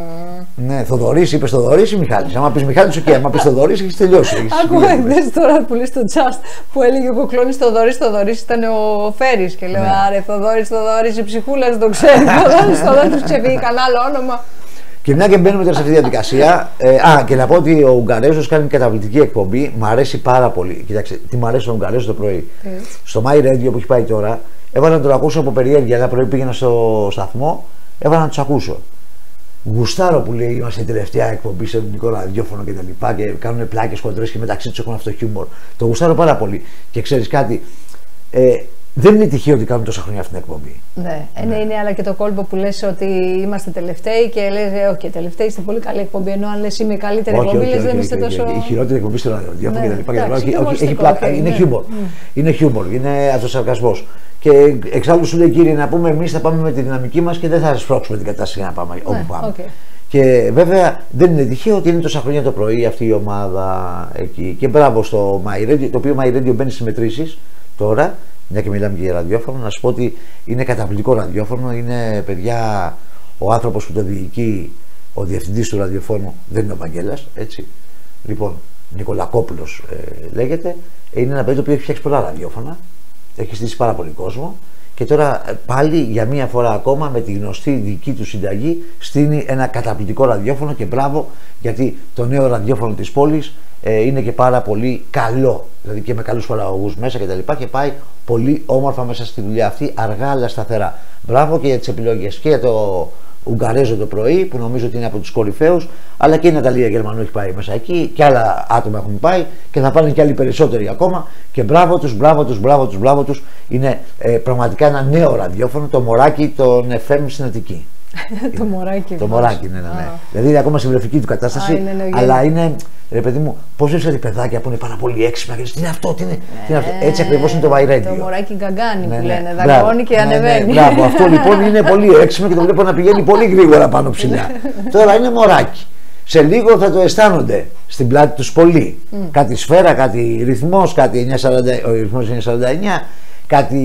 Ναι, Θοδωρής, είπε Θοδωρής ή Μιχάλης. Άμα πει Μιχάλης, οκ. Άμα πει Θοδωρής, έχει τελειώσει. Ακούω χθες τώρα που λέει στο Just που έλεγε ο Κοκλώνης Θοδωρής, Θοδωρής ήταν ο Φέρης. Και λέω άρε Θοδωρής, Θοδωρής, η ψυχούλα δεν το ξέρει. Θοδωρής, Θοδωρής, του ξεφύγει κανένα άλλο όνομα. Και μια και μπαίνουμε τώρα σε αυτή τη διαδικασία. Ε, α, και να πω ότι ο Ουγγαρέζος κάνει καταπληκτική εκπομπή. Μ' αρέσει πάρα πολύ. Κοιτάξτε, τι μ' αρέσει ο Ουγγαρέζος το πρωί. Mm. Στο My Radio που έχει πάει τώρα, έβαλα να τον ακούσω από περιέργεια. Ένα πρωί πήγαινα στο σταθμό, έβαλα να του ακούσω. Γουστάρω που λέει είμαστε η τελευταία εκπομπή σε ελληνικό ραδιόφωνο και τα λοιπά και κάνουν πλάκες χοντρές και μεταξύ τους έχουν αυτό χιούμορ. Το γουστάρω πάρα πολύ. Και ξέρεις κάτι, ε, δεν είναι τυχαίο ότι κάνουν τόσα χρόνια αυτή την εκπομπή. Ναι, ναι. Είναι, είναι αλλά και το κόλπο που λες ότι είμαστε τελευταίοι και λες, ε, όχι, τελευταίοι είστε πολύ καλή εκπομπή. Ενώ αν λες είμαι η καλύτερη όχι, εκπομπή, όχι, λες όχι, δεν είστε όχι, τόσο. Η χειρότερη εκπομπή στο ραδιόφωνο ναι, και τα λοιπά. Εντάξει, όχι, όχι, όχι, έχει πλάκα, okay, είναι ναι. χιούμορ. Mm. Είναι αυτοσαρκασμός. Και εξάλλου σου λέει κύριε να πούμε εμείς θα πάμε με τη δυναμική μας και δεν θα σπρώξουμε την κατάσταση για να πάμε ναι, όπου πάμε. Okay. Και βέβαια δεν είναι τυχαίο ότι είναι τόσα χρόνια το πρωί αυτή η ομάδα εκεί. Και μπράβο στο My Radio, το οποίο My Radio μπαίνει στις μετρήσεις τώρα, μια και μιλάμε και για ραδιόφωνο. Να σου πω ότι είναι καταπληκτικό ραδιόφωνο. Είναι παιδιά, ο άνθρωπος που το διοικεί, ο διευθυντής του ραδιοφώνου δεν είναι ο Βαγγέλας, έτσι. Λοιπόν, Νικολακόπουλος ε, λέγεται. Είναι ένα παιδί το οποίο έχει φτιάξει πολλά ραδιόφωνα, έχει στήσει πάρα πολύ κόσμο. Και τώρα πάλι για μία φορά ακόμα με τη γνωστή δική του συνταγή στείνει ένα καταπληκτικό ραδιόφωνο και μπράβο, γιατί το νέο ραδιόφωνο της πόλης ε, είναι και πάρα πολύ καλό, δηλαδή και με καλούς παραγωγούς μέσα και τα λοιπά και πάει πολύ όμορφα μέσα στη δουλειά αυτή, αργά αλλά σταθερά. Μπράβο και για τις επιλογές και για το Ουγγαρέζο το πρωί που νομίζω ότι είναι από τους κορυφαίους, αλλά και η Ναταλία Γερμανού έχει πάει μέσα εκεί και άλλα άτομα έχουν πάει και θα πάνε και άλλοι περισσότεροι ακόμα και μπράβο τους, μπράβο τους, μπράβο τους, μπράβο τους. Είναι ε, πραγματικά ένα νέο ραδιόφωνο, το μωράκι των εφ εμ στην Αττική. Το μωράκι. Το μωράκι, ναι, ναι, ναι. Δηλαδή είναι ακόμα στην βρεφική του κατάσταση, Α, είναι, ναι, αλλά είναι, ρε παιδί μου, πώς βρίσκεται παιδάκια που είναι πάρα πολύ έξυπνα και τι είναι αυτό, τι είναι, τι είναι αυτό. Έτσι ακριβώς είναι το My Radio. Το μωράκι γκαγκάνι ναι, που ναι. λένε, δαγκώνει και ναι, ανεβαίνει. Ναι, μπράβο, αυτό λοιπόν είναι πολύ έξυπνο και το βλέπω να πηγαίνει πολύ γρήγορα πάνω ψηλά. Τώρα είναι μωράκι. Σε λίγο θα το αισθάνονται στην πλάτη τους πολύ. Mm. Κάτι σφαίρα, κάτι ρυθμός, κάτι εννιακόσια σαράντα, ο ρυθμός εννιακόσια σαράντα εννιά, κάτι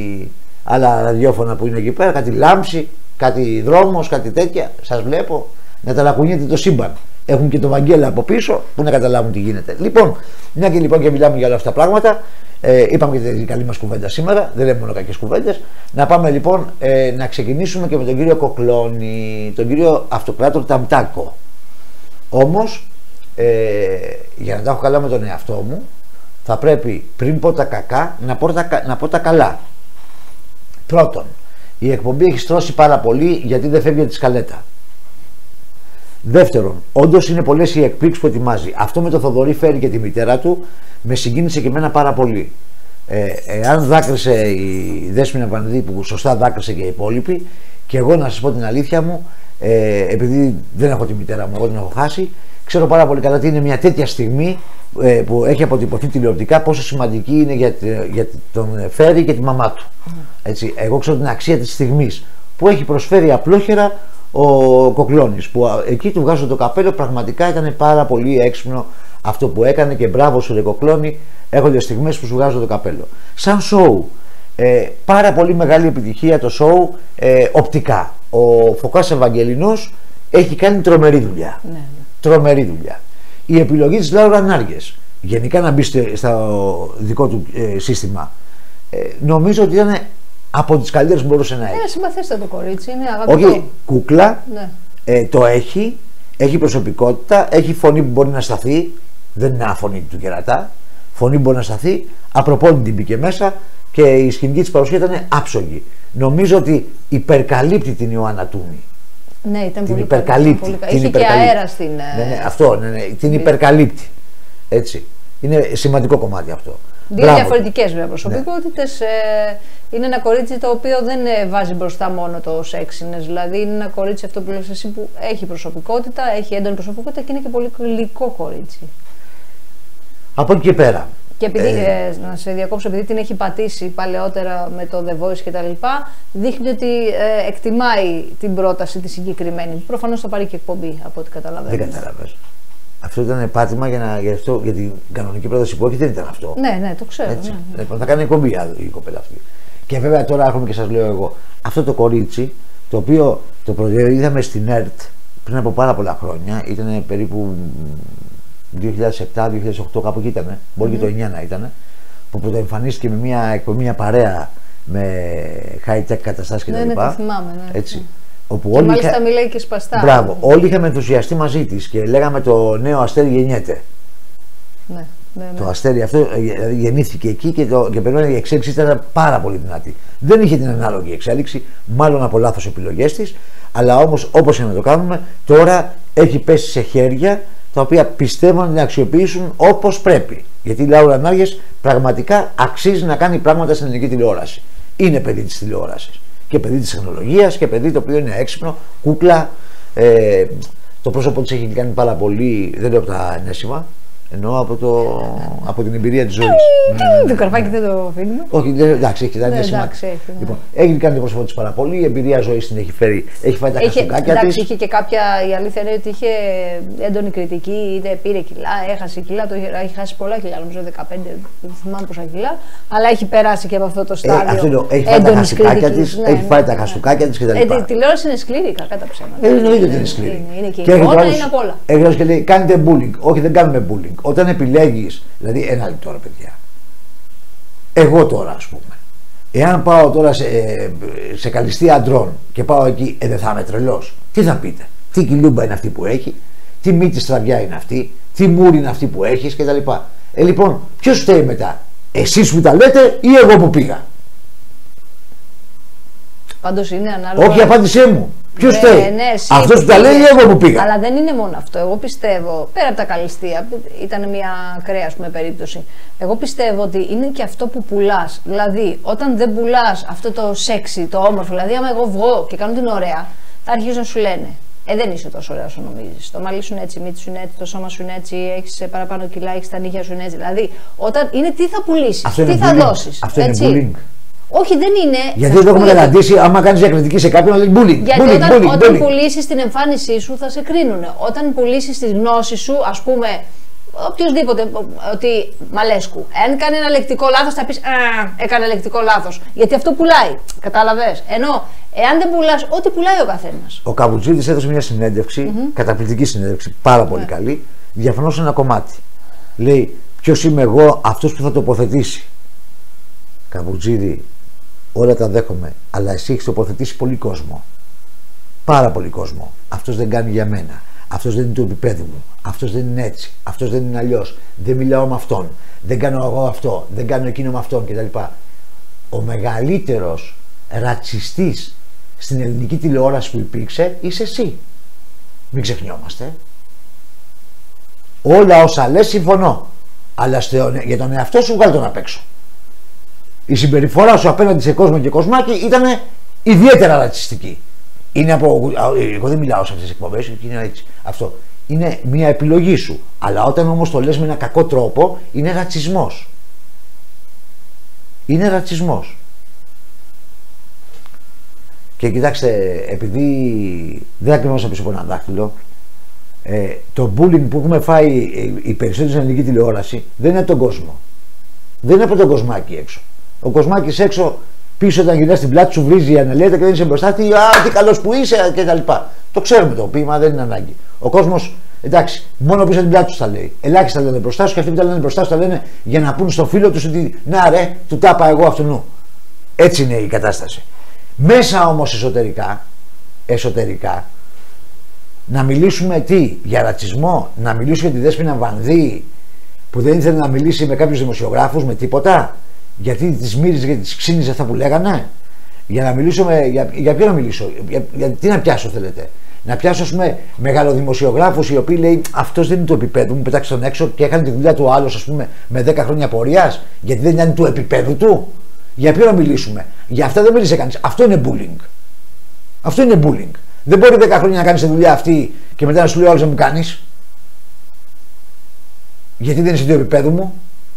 άλλα ραδιόφωνα που είναι εκεί πέρα, κάτι λάμψη, κάτι δρόμος, κάτι τέτοια. Σας βλέπω να ταλακουνιέται το σύμπαν. Έχουν και το Βαγγέλα από πίσω που να καταλάβουν τι γίνεται. Λοιπόν, μια και λοιπόν και μιλάμε για όλα αυτά τα πράγματα, ε, είπαμε και την καλή μας κουβέντα σήμερα, δεν λέμε μόνο κακές κουβέντες. Να πάμε λοιπόν ε, να ξεκινήσουμε και με τον κύριο Κοκλώνη, τον κύριο Αυτοκράτορ Ταμτάκο. Όμως, ε, για να τα έχω καλά με τον εαυτό μου, θα πρέπει πριν πω τα κακά να πω τα, να πω τα καλά. Πρώτον, η εκπομπή έχει στρώσει πάρα πολύ γιατί δεν φεύγει τη σκαλέτα. Δεύτερον, όντως είναι πολλές οι εκπλήξεις που ετοιμάζει. Αυτό με το Θοδωρή Φέρη και τη μητέρα του με συγκίνησε και εμένα πάρα πολύ. Ε, εάν δάκρυσε η Δέσποινα Βανδύ, που σωστά δάκρυσε και οι υπόλοιποι, και εγώ να σας πω την αλήθεια μου, ε, επειδή δεν έχω τη μητέρα μου, εγώ την έχω χάσει, ξέρω πάρα πολύ καλά ότι είναι μια τέτοια στιγμή ε, που έχει αποτυπωθεί τηλεοπτικά, πόσο σημαντική είναι για, για τον Φέρη και τη μαμά του. Mm. Έτσι, εγώ ξέρω την αξία της στιγμής που έχει προσφέρει απλόχερα ο Κοκλώνης, που εκεί του βγάζω το καπέλο. Πραγματικά ήταν πάρα πολύ έξυπνο αυτό που έκανε και μπράβο σου ρε Κοκλώνη, έχονται στιγμές που σου βγάζω το καπέλο. Σαν σοου, ε, πάρα πολύ μεγάλη επιτυχία το σοου ε, οπτικά. Ο Φωκάς Ευαγγελινός έχει κάνει τρομερή δουλειά. Ναι, ναι. Τρομερή δουλειά. Η επιλογή της Λάουρα Νάργες, γενικά να μπει στο δικό του ε, σύστημα, ε, νομίζω ότι ήταν από τις καλύτερες που μπορούσε να έχει. Είναι συμπαθέστατο το κορίτσι, είναι αγαπητό. Όχι, κούκλα, ναι. ε, το έχει, έχει προσωπικότητα, έχει φωνή που μπορεί να σταθεί, δεν είναι άφωνη του κερατά, φωνή που μπορεί να σταθεί, απροπόνητη μπήκε μέσα και η σκηνική της παρουσία ήταν άψογη. Νομίζω ότι υπερκαλύπτει την Ιωάννα Τούμη. Ναι, ήταν την πολύ υπερκαλύπτει. Πολύ... Την Είχε υπερκαλύπτει. Και αέρα στην... Ναι, ναι, αυτό, ναι, ναι, την υπερκαλύπτει. Έτσι. Είναι σημαντικό κομμάτι αυτό. Δύο διαφορετικές βέβαια προσωπικότητες. Ναι. Ε, είναι ένα κορίτσι το οποίο δεν ε, βάζει μπροστά μόνο το σεξινες. Δηλαδή είναι ένα κορίτσι, αυτό που λες εσύ, που έχει προσωπικότητα, έχει έντονη προσωπικότητα και είναι και πολύ γλυκό κορίτσι. Από εκεί και πέρα. Και επειδή, ε, ε, να σε διακόψω, επειδή την έχει πατήσει παλαιότερα με το The Voice κτλ., δείχνει ότι ε, εκτιμάει την πρόταση τη συγκεκριμένη. Προφανώς θα πάρει και εκπομπή από ό,τι καταλαβαίνω. Δεν κατάλαβες. Αυτό ήταν πάτημα για, να, για, αυτό, για την κανονική πρόταση που έχει, δεν ήταν αυτό. Ναι, ναι, το ξέρω. Ναι, ναι. Λοιπόν, θα κάνει εκπομπή η κοπέλα αυτή. Και βέβαια τώρα έρχομαι και σας λέω εγώ, αυτό το κορίτσι, το οποίο το είδαμε στην ΕΡΤ πριν από πάρα πολλά χρόνια, ήταν περίπου δύο χιλιάδες επτά δύο χιλιάδες οκτώ, κάπου εκεί ήταν, μπορεί mm-hmm. και το εννιά να ήταν, που πρωτοεμφανίστηκε με μια εκπομπή, μια παρέα με high-tech καταστάσεις κτλ. Ναι, ναι, το θυμάμαι. Ναι. Έτσι. Όπου και όλοι μάλιστα είχα... μιλάει και σπαστά. Μπράβο, όλοι είχαμε ενθουσιαστεί μαζί της και λέγαμε το νέο αστέρι γεννιέται. Ναι, ναι, ναι. Το αστέρι αυτό γεννήθηκε εκεί και, το, και περιμένει η εξέλιξη ήταν πάρα πολύ δυνατή. Δεν είχε την ανάλογη εξέλιξη, μάλλον από λάθος επιλογές της, αλλά όμως όπως και να το κάνουμε, τώρα έχει πέσει σε χέρια τα οποία πιστεύω να την αξιοποιήσουν όπως πρέπει. Γιατί η Λάουρα Νάργες πραγματικά αξίζει να κάνει πράγματα στην ελληνική τηλεόραση. Είναι παιδί της τηλεόρασης. Και παιδί της τεχνολογίας και παιδί το οποίο είναι έξυπνο, κούκλα. Ε, το πρόσωπο της έχει κάνει πάρα πολύ, δεν λέω από τα ενέσιμα, εννοώ από, το, από την εμπειρία της ζωής. Το καρφάκι δεν το αφήνουμε. Όχι, εντάξει, έχει τα ενέσιμα. Λοιπόν, έχει κάνει το πρόσωπο της πάρα πολύ, η εμπειρία ζωής την έχει φέρει, έχει φάει τα χαστούκάκια της. Είχε και κάποια, η αλήθεια είναι ότι είχε έντονη κριτική, είτε πήρε κιλά, έχασε κιλά, το έχει χάσει πολλά κιλά, νομίζω δεκαπέντε, δεν θυμάμαι πόσα κιλά, αλλά έχει περάσει και από αυτό το στάδιο. Έχει φάει τα χαστούκάκια της, έχει φάει τα χαστούκάκια της κτλ. Η τηλεόραση είναι σκληρή, κατά ψέματα. Ε, εννοείται ότι είναι σκληρή. Είναι και η εικόνα, είναι απ' όλα. Έχει και λέει, κάνετε bullying. Όχι, δεν κάνουμε bullying. Όταν επιλέγεις, δηλαδή ένα λεπτό τώρα παιδιά, εγώ τώρα ας πούμε, εάν πάω τώρα σε, σε καλυστή αντρών και πάω εκεί, ε, δεν θα είμαι τρελός. Τι θα πείτε, τι κιλούμπα είναι αυτή που έχει, τι μύτη στραβιά είναι αυτή, τι μούρη είναι αυτή που έχεις κτλ. Ε, λοιπόν, ποιος φταίει μετά, εσείς που τα λέτε ή εγώ που πήγα? Πάντως είναι ανάλογα. Όχι, απάντησέ μου. Ποιος ναι, θέλει, ναι, αυτός που τα λέει ή εγώ που πήγα? Αλλά δεν είναι μόνο αυτό. Εγώ πιστεύω, πέρα από τα καλυστία, ήταν μια ακραία ας πούμε, περίπτωση. Εγώ πιστεύω ότι είναι και αυτό που πουλάς. Δηλαδή, όταν δεν πουλάς αυτό το σεξι, το όμορφο, δηλαδή, άμα εγώ βγω και κάνω την ωραία, θα αρχίζουν να σου λένε: Ε, δεν είσαι τόσο ωραία όσο νομίζεις. Το μαλλί σου είναι έτσι, η μύτη σου είναι έτσι, το σώμα σου είναι έτσι, έχεις παραπάνω κιλά, έχεις τα νύχια σου είναι έτσι. Δηλαδή, όταν είναι τι θα πουλήσεις, τι θα δώσεις. Αυτό είναι bullying. Όχι, δεν είναι. Γιατί δεν έχουμε καταντήσει, άμα κάνεις διακριτική σε κάποιον, να λέει bullying. Γιατί bullying, όταν, bullying, όταν bullying. πουλήσεις την εμφάνισή σου, θα σε κρίνουν. Όταν πουλήσεις τη γνώση σου, ας πούμε, οποιοδήποτε, ότι Μαλέσκου, αν κάνει ένα λεκτικό λάθος, θα πεις Α, έκανε λεκτικό λάθος. Γιατί αυτό πουλάει. Κατάλαβες. Ενώ, εάν δεν πουλάς, ό,τι πουλάει ο καθένας. Ο Καβουτζίδης έδωσε μια συνέντευξη, mm-hmm. καταπληκτική συνέντευξη, πάρα πολύ yeah. καλή. Διαφωνώ σε ένα κομμάτι. Λέει, ποιος είμαι εγώ, αυτός που θα τοποθετήσει. Καβουτζίδη, όλα τα δέχομαι, αλλά εσύ έχεις τοποθετήσει πολύ κόσμο. Πάρα πολύ κόσμο. Αυτός δεν κάνει για μένα. Αυτός δεν είναι του επίπεδου μου. Αυτός δεν είναι έτσι. Αυτός δεν είναι αλλιώς. Δεν μιλάω με αυτόν. Δεν κάνω εγώ αυτό. Δεν κάνω εκείνο με αυτόν κτλ. Ο μεγαλύτερος ρατσιστής στην ελληνική τηλεόραση που υπήρξε είσαι εσύ. Μην ξεχνιόμαστε. Όλα όσα λες συμφωνώ. Αλλά στο, για τον εαυτό σου βγάλει τον απ' έξω. Η συμπεριφορά σου απέναντι σε κόσμο και κοσμάκι ήταν ιδιαίτερα ρατσιστική. Είναι από, εγώ δεν μιλάω σε αυτές τις εκπομπές, είναι έτσι. Αυτό είναι μια επιλογή σου. Αλλά όταν όμως το λες με ένα κακό τρόπο, είναι ρατσισμός. Είναι ρατσισμός. Και κοιτάξτε, επειδή δεν ακριβώς πίσω από ένα δάχτυλο, ε, το bullying που έχουμε φάει οι περισσότεροι στην ελληνική τηλεόραση δεν είναι από τον κόσμο. Δεν είναι από τον κοσμάκι έξω. Ο κοσμάκης έξω πίσω, όταν γυρνάς στην πλάτη σου, βρίζει η αναλύεται και δεν είσαι μπροστά. Τι, α, τι καλός που είσαι κτλ. Το ξέρουμε το ποίημα, δεν είναι ανάγκη. Ο κόσμος, εντάξει, μόνο πίσω την πλάτη του τα λέει. Ελάχιστα λένε μπροστά σου και αυτοί που τα λένε μπροστά σου τα λένε για να πούν στο φίλο του ότι να ρε, του τα είπα εγώ αυτού νου. Έτσι είναι η κατάσταση. Μέσα όμως εσωτερικά, εσωτερικά, να μιλήσουμε τι, για ρατσισμό, να μιλήσουμε για τη Δέσποινα Βανδύ που δεν ήθελε να μιλήσει με κάποιους δημοσιογράφους, με τίποτα, γιατί τις μύριζε και τις ξύνιζε αυτά που λέγανε. Για να μιλήσουμε, για, για ποιο να μιλήσω, για, για τι να πιάσω θέλετε. Να πιάσω, ας πούμε, μεγαλοδημοσιογράφους οι οποίοι λέει αυτός δεν είναι του επίπεδου μου, πετάξει τον έξω και έκανε τη δουλειά του άλλος, ας πούμε, με δέκα χρόνια πορείας, γιατί δεν ήταν του επίπεδου του. Για ποιο να μιλήσουμε. Για αυτά δεν μίλησε κανείς. Αυτό είναι bullying. Αυτό είναι bullying. Δεν μπορεί δέκα χρόνια να κάνεις τη δουλειά αυτή και μετά να σου λέει ο άλλος να μου κάνεις. Γιατί δεν είσαι του επίπεδου μου.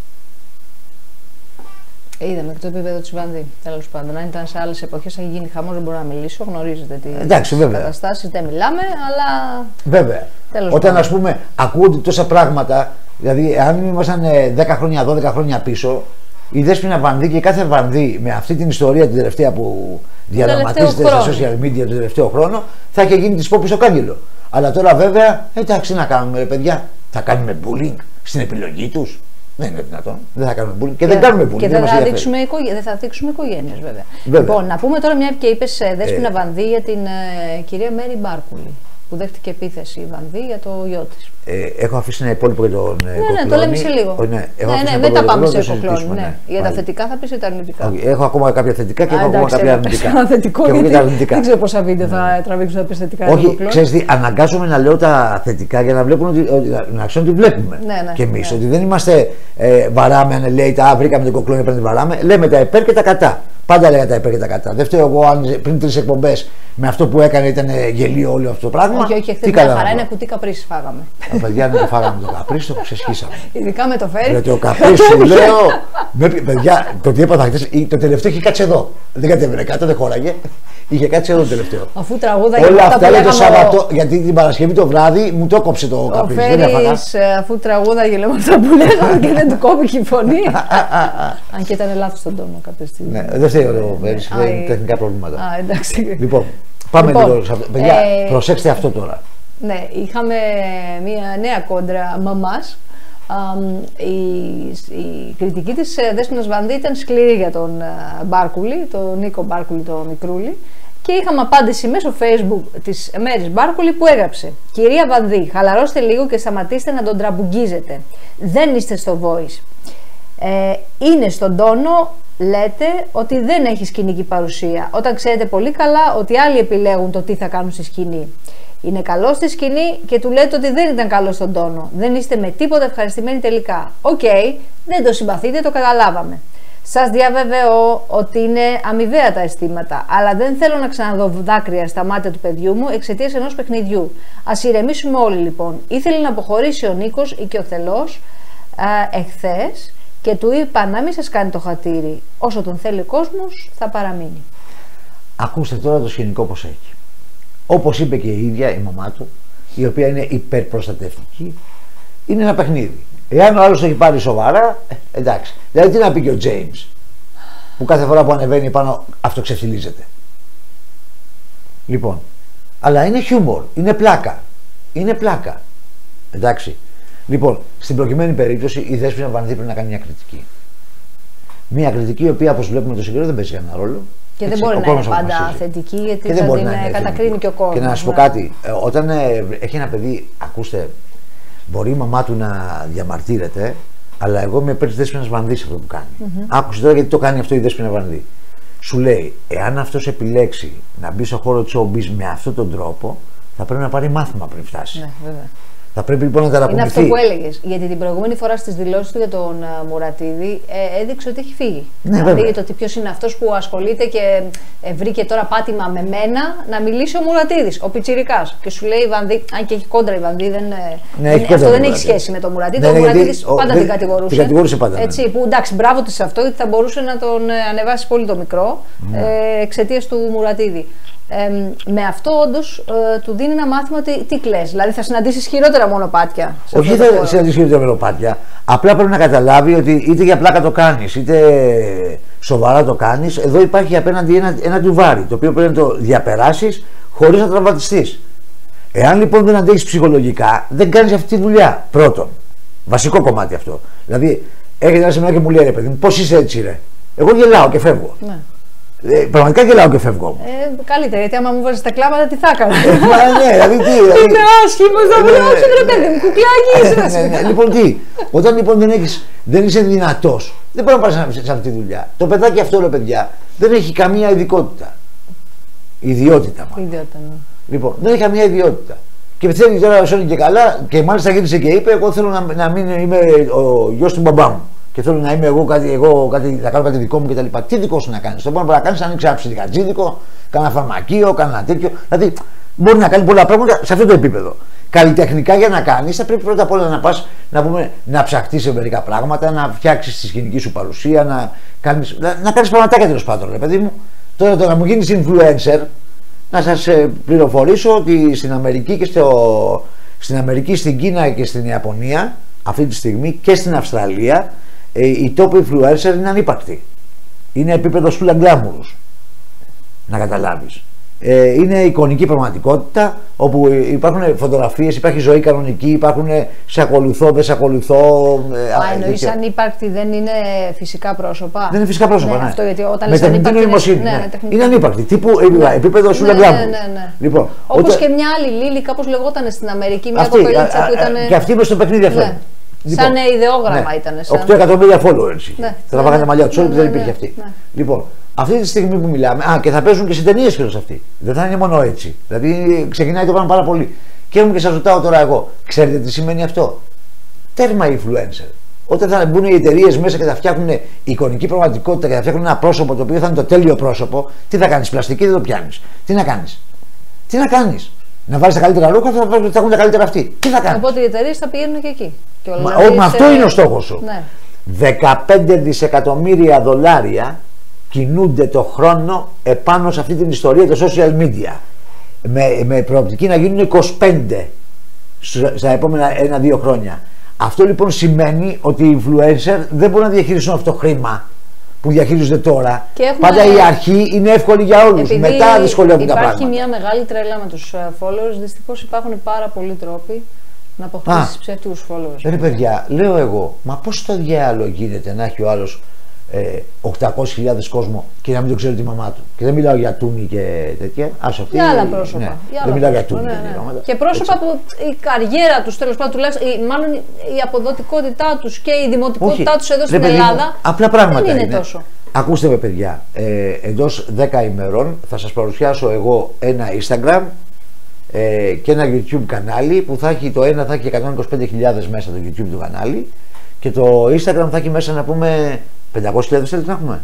Είδαμε και το επίπεδο της Βανδύ. Τέλος πάντων, αν ήταν σε άλλες εποχές, θα έχει γίνει χαμός, δεν μπορώ να μιλήσω. Γνωρίζετε τις καταστάσεις, δεν μιλάμε, αλλά. Βέβαια. Όταν, ας πούμε, ακούγονται τόσα πράγματα, δηλαδή, αν ήμασταν δέκα χρόνια, δώδεκα χρόνια πίσω, η Δέσποινα Βανδύ και κάθε Βανδύ με αυτή την ιστορία την τελευταία που διαδραματίζεται στα social media τον τελευταίο χρόνο, θα είχε γίνει τη πόπη στο κάγκελο. Αλλά τώρα, βέβαια, εντάξει, να κάνουμε, ρε παιδιά, θα κάνουμε bullying στην επιλογή τους. Δεν είναι δυνατόν. Δεν θα κάνουμε bullying και, και δεν κάνουμε bullying. Και δεν θα, δείξουμε οικο... δεν θα δείξουμε οικογένειες, βέβαια. βέβαια. Λοιπόν, να πούμε τώρα μια και είπες Δέσποινα ε... Βανδύ για την ε, κυρία Μέρη Μπάρκουλη, που δέχτηκε επίθεση η Βανδύ για το γιο της. Ε, έχω αφήσει ένα υπόλοιπο για τον ναι, ναι, το λέμε σε λίγο. Ναι, ναι, ναι μετά πάμε σε Κοκλώνη. Ναι. Ναι. Για τα θετικά θα πεις ή τα αρνητικά. Okay, έχω ακόμα κάποια θετικά και Α, έχω εντάξει, ακόμα κάποια αρνητικά. Θετικό, γιατί δεν ξέρω πόσα βίντεο θα τραβήξουν να πεις θετικά. Όχι, ξέρεις τι, αναγκάζομαι να λέω τα θετικά για να βλέπουν ότι, να ξέρουν ότι βλέπουμε. Και εμείς, ότι δεν είμαστε βαράμε, αν λέει τα βρήκαμε την Κοκλώνη πρέπει να την βαράμε. Λέμε τα υπέρ και τα κατά. Πάντα λέγα τα υπέρ και τα κατά. Δεν φταίω εγώ αν πριν τρεις εκπομπές με αυτό που έκανε ήταν γελίο όλο αυτό το πράγμα. Όχι, όχι, χθες μια χαρά, ένα κουτί καπρίσι φάγαμε. Τα παιδιά δεν το φάγαμε το καπρίσι, το ξεσχίσαμε. Ειδικά με το φέρι. Γιατί το καπρίσι σου λέω. Με, παιδιά, το τι έπαθα χθες, το τελευταίο είχε κάτσει εδώ. Δεν κατέβαινε κάτω, δεν χώραγε. Είχε κάτσει εδώ το τελευταίο. Αφού τραγούδα όλα αυτά λέει το Σαββατό, γιατί την Παρασκευή το βράδυ μου το κόψε το καπρίσι. Ο Φέρης, αφού τραγούδαγε λέμε αυτά που λέγαμε και δεν του κόβηκε η φωνή. Αν και ήταν λάθος στον τόνο κάποια στιγμή. Ναι, δεν φταίει ο Φέρης, δεν είναι τεχνικά προβλήματα. Α, εντάξει. Λοιπόν, πάμε λίγο σε αυτό. Παιδιά, προσέξτε αυτό τώρα. Ναι, είχαμε μια νέα κόντρα μαμάς. Η, η κριτική της Δέσποινας Βανδύ ήταν σκληρή για τον Μπάρκουλη, τον Νίκο Μπάρκουλη, τον μικρούλη, και είχαμε απάντηση μέσω Facebook της Μέρης Μπάρκουλη που έγραψε: «Κυρία Βανδύ, χαλαρώστε λίγο και σταματήστε να τον τραμπουγκίζετε. Δεν είστε στο Voice. Ε, είναι στον τόνο, λέτε ότι δεν έχει σκηνική παρουσία, όταν ξέρετε πολύ καλά ότι άλλοι επιλέγουν το τι θα κάνουν στη σκηνή. Είναι καλό στη σκηνή και του λέτε ότι δεν ήταν καλό στον τόνο. Δεν είστε με τίποτα ευχαριστημένοι τελικά. Οκ, okay, δεν το συμπαθείτε, το καταλάβαμε. Σας διαβεβαιώ ότι είναι αμοιβαία τα αισθήματα, αλλά δεν θέλω να ξαναδώ δάκρυα στα μάτια του παιδιού μου εξαιτίας ενός παιχνιδιού. Ας ηρεμήσουμε όλοι λοιπόν. Ήθελε να αποχωρήσει ο Νίκος οικειοθελώς εχθές και του είπα να μην σας κάνει το χατήρι. Όσο τον θέλει ο κόσμος θα παραμείνει». Ακούστε τώρα το σκηνικό πως έχει. Όπως είπε και η ίδια η μαμά του, η οποία είναι υπερπροστατευτική, είναι ένα παιχνίδι. Εάν ο άλλος το έχει πάρει σοβαρά, ε, εντάξει. Δηλαδή τι να πει και ο James, που κάθε φορά που ανεβαίνει πάνω αυτοξεφτιλίζεται. Λοιπόν, αλλά είναι χιούμορ, είναι πλάκα. Είναι πλάκα. Εντάξει. Λοιπόν, στην προκειμένη περίπτωση η Δέσποινα Βανδύ πρέπει να κάνει μια κριτική. Μια κριτική η οποία, όπως βλέπουμε το συγκεκριμένο, δεν παίζει κανένα ρόλο. Και δεν μπορεί να είναι πάντα θετική, γιατί θα την κατακρίνει και ο κόσμος. Και να σας πω κάτι, όταν έχει ένα παιδί, ακούστε, μπορεί η μαμά του να διαμαρτύρεται, αλλά εγώ είμαι υπέρ της Δέσποινας Βανδύ αυτό που κάνει. Mm-hmm. Άκουσε τώρα γιατί το κάνει αυτό η Δέσποινα Βανδύ. Σου λέει, εάν αυτός επιλέξει να μπει στο χώρο της showbiz με αυτόν τον τρόπο, θα πρέπει να πάρει μάθημα πριν φτάσει. Ναι, βέβαια. Θα πρέπει λοιπόν να ταρακουνηθεί. Είναι αυτό που έλεγες. Γιατί την προηγούμενη φορά στις δηλώσεις του για τον uh, Μουρατίδη ε, έδειξε ότι έχει φύγει. Ναι, δηλαδή το ότι ποιος είναι αυτός που ασχολείται και ε, βρήκε τώρα πάτημα με μένα να μιλήσει ο Μουρατίδης, ο Πιτσιρικάς. Και σου λέει η Βανδύ, αν και έχει κόντρα η Βανδύ, δεν, ναι, δεν, αυτό δεν έχει σχέση με τον Μουρατίδη. Ναι, ο Μουρατίδης πάντα ο, την κατηγορούσε. Την κατηγορούσε πάντα. Έτσι, ναι. Που εντάξει, μπράβο της αυτό, γιατί θα μπορούσε να τον ανεβάσει πολύ το μικρό ναι. ε, εξαιτίας του Μουρατίδη. Ε, με αυτό όντως ε, του δίνει ένα μάθημα ότι τι κλαις, δηλαδή θα συναντήσεις χειρότερα μονοπάτια. Όχι θα συναντήσεις χειρότερα μονοπάτια, απλά πρέπει να καταλάβει ότι είτε για πλάκα το κάνεις, είτε σοβαρά το κάνεις, εδώ υπάρχει απέναντι ένα, ένα τουβάρι, το οποίο πρέπει να το διαπεράσεις χωρίς να τραυματιστείς. Εάν λοιπόν δεν αντέχεις ψυχολογικά, δεν κάνεις αυτή τη δουλειά. Πρώτον, βασικό κομμάτι αυτό. Δηλαδή, έρχεται ένα σημείο και μου λέει ρε παιδί μου, πώς είσαι έτσι ρε. Εγώ γελάω και φεύγω. Ναι. Ε, πραγματικά γελάω και φεύγω. Ε, καλύτερα, γιατί άμα μου βάζεις τα κλάματα, τι θα έκανα. Ε, μα ναι, δηλαδή τι. Είναι άσχημο, θα βρω, όχι ρε παιδί μου, κουκλάκι. Ναι, ναι, λοιπόν τι, όταν λοιπόν δεν, έχεις, δεν είσαι δυνατός, δεν μπορεί να πας σε αυτή τη δουλειά. Το παιδάκι αυτό, ρε παιδιά, δεν έχει καμία ειδικότητα. Ιδιότητα μάλλον. Ιδιότητα, ναι. Λοιπόν, δεν έχει καμία ιδιότητα. Και θέλει τώρα σώνει και καλά, και μάλιστα γύρισε και είπε: εγώ θέλω να, να μην είμαι ο γιος του μπαμπά μου. Και θέλω να είμαι εγώ κάτι, εγώ κάτι, να κάνω κάτι δικό μου κτλ. Τι δικό σου να κάνει. Το μόνο που να κάνει είναι να ανοίξει ένα ψιλικατζίδικο, κάνα φαρμακείο, κάνα τέτοιο. Δηλαδή μπορεί να κάνει πολλά πράγματα σε αυτό το επίπεδο. Καλλιτεχνικά για να κάνει, θα πρέπει πρώτα απ' όλα να πα να, πούμε, να ψαχτεί σε μερικά πράγματα, να φτιάξει τη σκηνική σου παρουσία, να κάνει να, να κάνεις πραγματάκια τέλος πάντων, ρε παιδί μου. Τώρα το να μου γίνει influencer, να σας πληροφορήσω ότι στην Αμερική και στο, στην Αμερική, στην Κίνα και στην Ιαπωνία, αυτή τη στιγμή και στην Αυστραλία, οι top influencer είναι ανύπαρκτοι. Είναι επίπεδο στούλα γκλάμουρους. Να καταλάβεις. Ε, είναι εικονική πραγματικότητα όπου υπάρχουν φωτογραφίες, υπάρχει ζωή κανονική, υπάρχουν σε ακολουθώ, δεν σε ακολουθώ. Α, εννοείς ανύπαρκτοι δεν είναι φυσικά πρόσωπα. Δεν είναι φυσικά πρόσωπα. Ναι, ναι. Αυτό γιατί όταν με τεχνητή νοημοσύνη. Ναι, ναι. Ναι. Είναι ανύπαρκτη. Τύπου ναι. επίπεδο στούλα γκλάμουρους. Ναι, ναι, ναι. Λοιπόν, όπως όταν... και μια άλλη Λίλη, κάπως λεγόταν στην Αμερική, μια κοπελίτσα που ήταν. Και αυτή με στο παιχνίδι αυτό. Ναι. Λοιπόν, σαν ιδεόγραμμα ναι. ήταν. Σαν... οκτώ εκατομμύρια followers. Ναι. Τραβάγανε τα μαλλιά του όλοι που δεν υπήρχε ναι. αυτή. Ναι. Λοιπόν, αυτή τη στιγμή που μιλάμε, α, και θα παίζουν και σε ταινίες και αυτοί. Δεν θα είναι μόνο έτσι. Δηλαδή ξεκινάει το πράγμα πάρα πολύ. Και έρχομαι και σας ρωτάω τώρα εγώ, ξέρετε τι σημαίνει αυτό. Τέρμα influencer. Όταν θα μπουν οι εταιρείες μέσα και θα φτιάχνουν εικονική πραγματικότητα και θα φτιάχνουν ένα πρόσωπο το οποίο θα είναι το τέλειο πρόσωπο, τι θα κάνεις, πλαστική δεν το πιάνεις. Τι να κάνεις. Τι να κάνεις. Να βάλεις τα καλύτερα ρούχα, θα έχουν τα καλύτερα αυτοί. Τι θα κάνεις. Οπότε οι εταιρείες θα πηγαίνουν και εκεί. Και Μα, ο, με αυτό είναι ο στόχος σου. Ναι. δεκαπέντε δισεκατομμύρια δολάρια κινούνται το χρόνο επάνω σε αυτή την ιστορία των social media. Με, με προοπτική να γίνουν είκοσι πέντε στα επόμενα ένα-δύο χρόνια. Αυτό λοιπόν σημαίνει ότι οι influencer δεν μπορούν να διαχειριστούν αυτό το χρήμα που διαχειρίζονται τώρα. Έχουμε... Πάντα η αρχή είναι εύκολη για όλους. Επειδή μετά δυσκολεύουν τα πράγματα. Υπάρχει μια μεγάλη τρέλα με τους followers. Δυστυχώς υπάρχουν πάρα πολλοί τρόποι να αποκτήσεις ψεύτικους followers. Ρε παιδιά, λέω εγώ, μα πώς το διάλογο γίνεται να έχει ο άλλος ε, οκτακόσιες χιλιάδες κόσμο και να μην το ξέρει τη μαμά του. Και δεν μιλάω για τούνη και τέτοια. Ας αυτή, για άλλα πρόσωπα. Ναι, για άλλα δεν μιλάω πρόσωπα, για τούνη. Ναι, ναι. Ναι. Και πρόσωπα έτσι. Που η καριέρα τους, τέλος πάντων, τουλάχιστον, μάλλον η αποδοτικότητά τους και η δημοτικότητά τους εδώ ρε, στην παιδί, Ελλάδα απλά πράγματα δεν είναι, είναι τόσο. Ακούστε με παιδιά, ε, εντός δέκα ημερών θα σας παρουσιάσω εγώ ένα Instagram ε, και ένα YouTube κανάλι που θα έχει, το ένα θα έχει εκατόν είκοσι πέντε χιλιάδες μέσα το YouTube του κανάλι και το Instagram θα έχει μέσα να πούμε πεντακόσιες χιλιάδες θέλεις να έχουμε.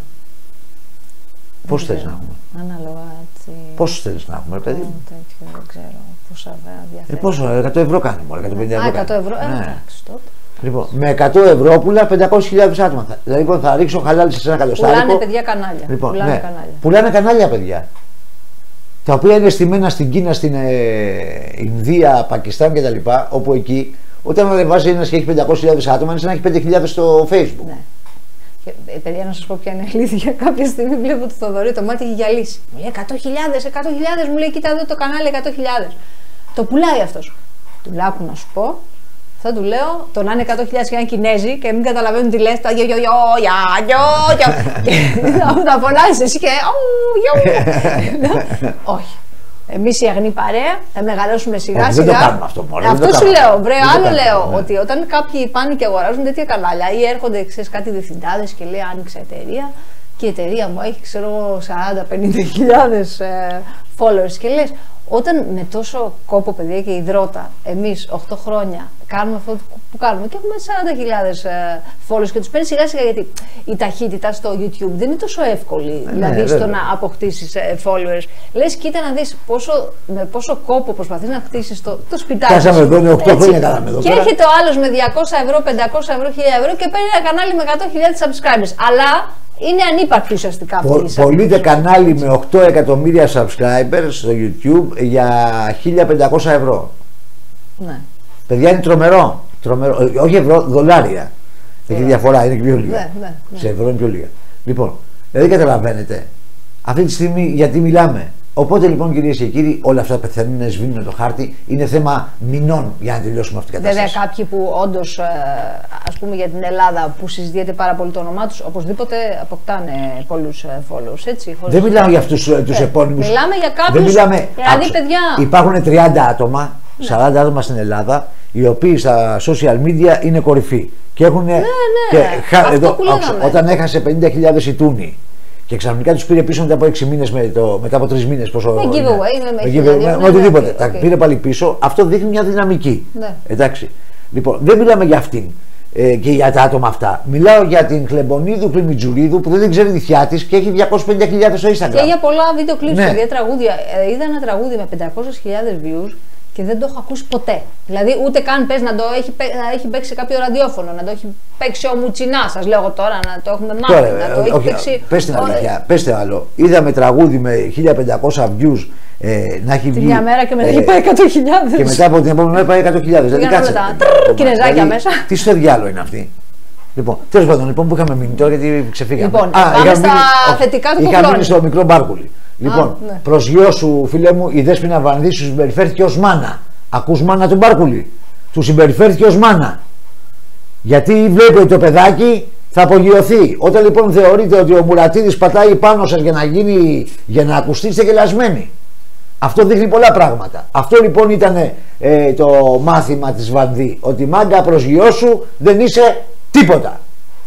Πώς θέλεις να έχουμε. Ανάλογα έτσι. Πόσους θέλεις να έχουμε, παιδί. Τέτοιο, δεν ξέρω πόσα διαθέτει. Ε, πόσο, εκατό ευρώ κάνει μόνο, εκατόν πενήντα ευρώ. Α, εκατό ευρώ, ναι. εντάξει τότε. Λοιπόν, με εκατό ευρώ πεντακόσιες χιλιάδες άτομα. Δηλαδή λοιπόν, θα ρίξω χαλάλι σε ένα κατοστάρικο. Πουλάνε παιδιά κανάλια. Λοιπόν, Πουλάνε, ναι. κανάλια. Πουλάνε κανάλια, παιδιά. Τα οποία είναι στημένα στην Κίνα, στην ε, Ινδία, Πακιστάν κτλ. Όπου εκεί, όταν ανεβάζει ένα και έχει πεντακόσιες χιλιάδες άτομα, είναι σαν να έχει πέντε χιλιάδες στο Facebook. Ναι. Και, παιδιά, να σας πω ποια είναι η αλήθεια. Κάποια στιγμή βλέπω το Θοδωρή, το μάτι έχει γυαλίσει. Μου λέει εκατό χιλιάδες, εκατό χιλιάδες, μου λέει κοίτα εδώ το κανάλι εκατό χιλιάδες. Το πουλάει αυτός. Του λάκου να σου πω, Θα του λέω το να είναι εκατό χιλιάδες και να είναι Κινέζοι και μην καταλαβαίνουν τι λες. Τα γιο, γιο, γιο, γιο, γιο. Θα φωνάζεις εσύ και. Όχι. Εμείς η αγνή παρέα θα μεγαλώσουμε σιγά Όχι, σιγά. Δεν το κάνουμε αυτό μόνο. Αυτό σου λέω. Βρε, άλλο λέω. Ναι. Ότι όταν κάποιοι πάνε και αγοράζουν τέτοια κανάλια ή έρχονται ξέρεις, κάτι διευθυντάδες και λέει άνοιξε εταιρεία και η εταιρεία μου έχει ξέρω σαράντα με πενήντα χιλιάδες ε, followers και λες. Όταν με τόσο κόπο, παιδιά και υδρότα, εμείς οκτώ χρόνια κάνουμε αυτό που κάνουμε και έχουμε σαράντα χιλιάδες ε, followers και τους παίρνει σιγά σιγά γιατί η ταχύτητα στο YouTube δεν είναι τόσο εύκολη. Ναι, δηλαδή στο να αποκτήσεις ε, followers. Λες, κοίτα να δεις πόσο, με πόσο κόπο προσπαθείς να χτίσεις το, το σπιτάκι. Κάσαμε εδώ, είναι οκτώ χρόνια κάναμε εδώ. Και έρχεται ο άλλος με διακόσια ευρώ, πεντακόσια ευρώ, χίλια ευρώ και παίρνει ένα κανάλι με εκατό χιλιάδες subscribers. Αλλά είναι ανύπαρκτη ουσιαστικά αυτή η Πο, Πωλείται κανάλι με οκτώ εκατομμύρια subscribers στο YouTube για χίλια πεντακόσια ευρώ. Ναι. Παιδιά είναι τρομερό. τρομερό. Όχι ευρώ, δολάρια. Έχει διαφορά, είναι πιο λίγα. Ναι, ναι, ναι. Σε ευρώ είναι πιο λίγα. Λοιπόν, δηλαδή καταλαβαίνετε αυτή τη στιγμή γιατί μιλάμε. Οπότε λοιπόν κυρίες και κύριοι, όλα αυτά πεθαίνουν, σβήνουν το χάρτη. Είναι θέμα μηνών για να τελειώσουμε αυτή την κατάσταση. Βέβαια, κάποιοι που όντως, ας πούμε για την Ελλάδα, που συζητιέται πάρα πολύ το όνομά τους, οπωσδήποτε αποκτάνε πολλούς followers. Έτσι, δεν μιλάω για αυτούς τους ε, επώνυμους. Μιλάμε για κάποιους. Μιλάμε, δηλαδή, άξω, παιδιά. Υπάρχουν τριάντα άτομα, ναι. σαράντα άτομα στην Ελλάδα, οι οποίοι στα social media είναι κορυφή. Και έχουν. Ναι, ναι. Και, αυτό εδώ, που άξω, όταν έχασε πενήντα χιλιάδες η Τούνη. Και ξαφνικά του πήρε πίσω μετά από έξι μήνες, με μετά από τρεις μήνες. Πόσο. Με giveaway, με, με, με οτιδήποτε. Τα πήρε πάλι πίσω. Αυτό δείχνει μια δυναμική. Ναι. Εντάξει. Λοιπόν, δεν μιλάμε για αυτήν ε, και για τα άτομα αυτά. Μιλάω για την Χλεμπονίδου Κλιμιτζουρίδου που δεν ξέρει τη θιά τη και έχει διακόσιες πενήντα χιλιάδες στο Instagram. Και για πολλά βίντεο κλιπ ναι. και τραγούδια. Ε, είδα ένα τραγούδι με πεντακόσιες χιλιάδες views. Και δεν το έχω ακούσει ποτέ. Δηλαδή, ούτε καν πες να το έχει, να έχει παίξει κάποιο ραδιόφωνο, να το έχει παίξει ο Μουτσινά, σας λέω εγώ τώρα, να το έχουμε μάθει. Τώρα, να το έχει όχι, παίξει. Πες την αλήθεια, πες το άλλο. Είδαμε τραγούδι με χίλια πεντακόσια views ε, να έχει βγει. Τη μια μέρα και μετά ε, πάει εκατό χιλιάδες. Και μετά από την επόμενη μέρα πάει εκατό χιλιάδες. Δηλαδή, κάτσε. Κινεζάκια δηλαδή, μέσα. Τι στο διάλογο είναι αυτή. Λοιπόν, τέλος πάντων, λοιπόν, που είχαμε μείνει τώρα γιατί ξεφύγαμε. Λοιπόν, Α, πάμε στα μείνει, θετικά του Είχα μείνει στο μικρό Μπάρκουλι. Λοιπόν, Α, ναι. προς γιο σου, φίλε μου, η Δέσποινα Βανδύσου συμπεριφέρθηκε ως μάνα. Ακούς μάνα του Μπάρκουλη. Του συμπεριφέρθηκε ως μάνα. Γιατί βλέπει ότι το παιδάκι θα απογειωθεί. Όταν λοιπόν θεωρείτε ότι ο Μουρατίδης πατάει πάνω σας για να γίνει, για να ακουστεί, είστε γελασμένοι. Αυτό δείχνει πολλά πράγματα. Αυτό λοιπόν ήταν ε, το μάθημα της Βανδύ. Ότι μάγκα προς γιο σου δεν είσαι τίποτα.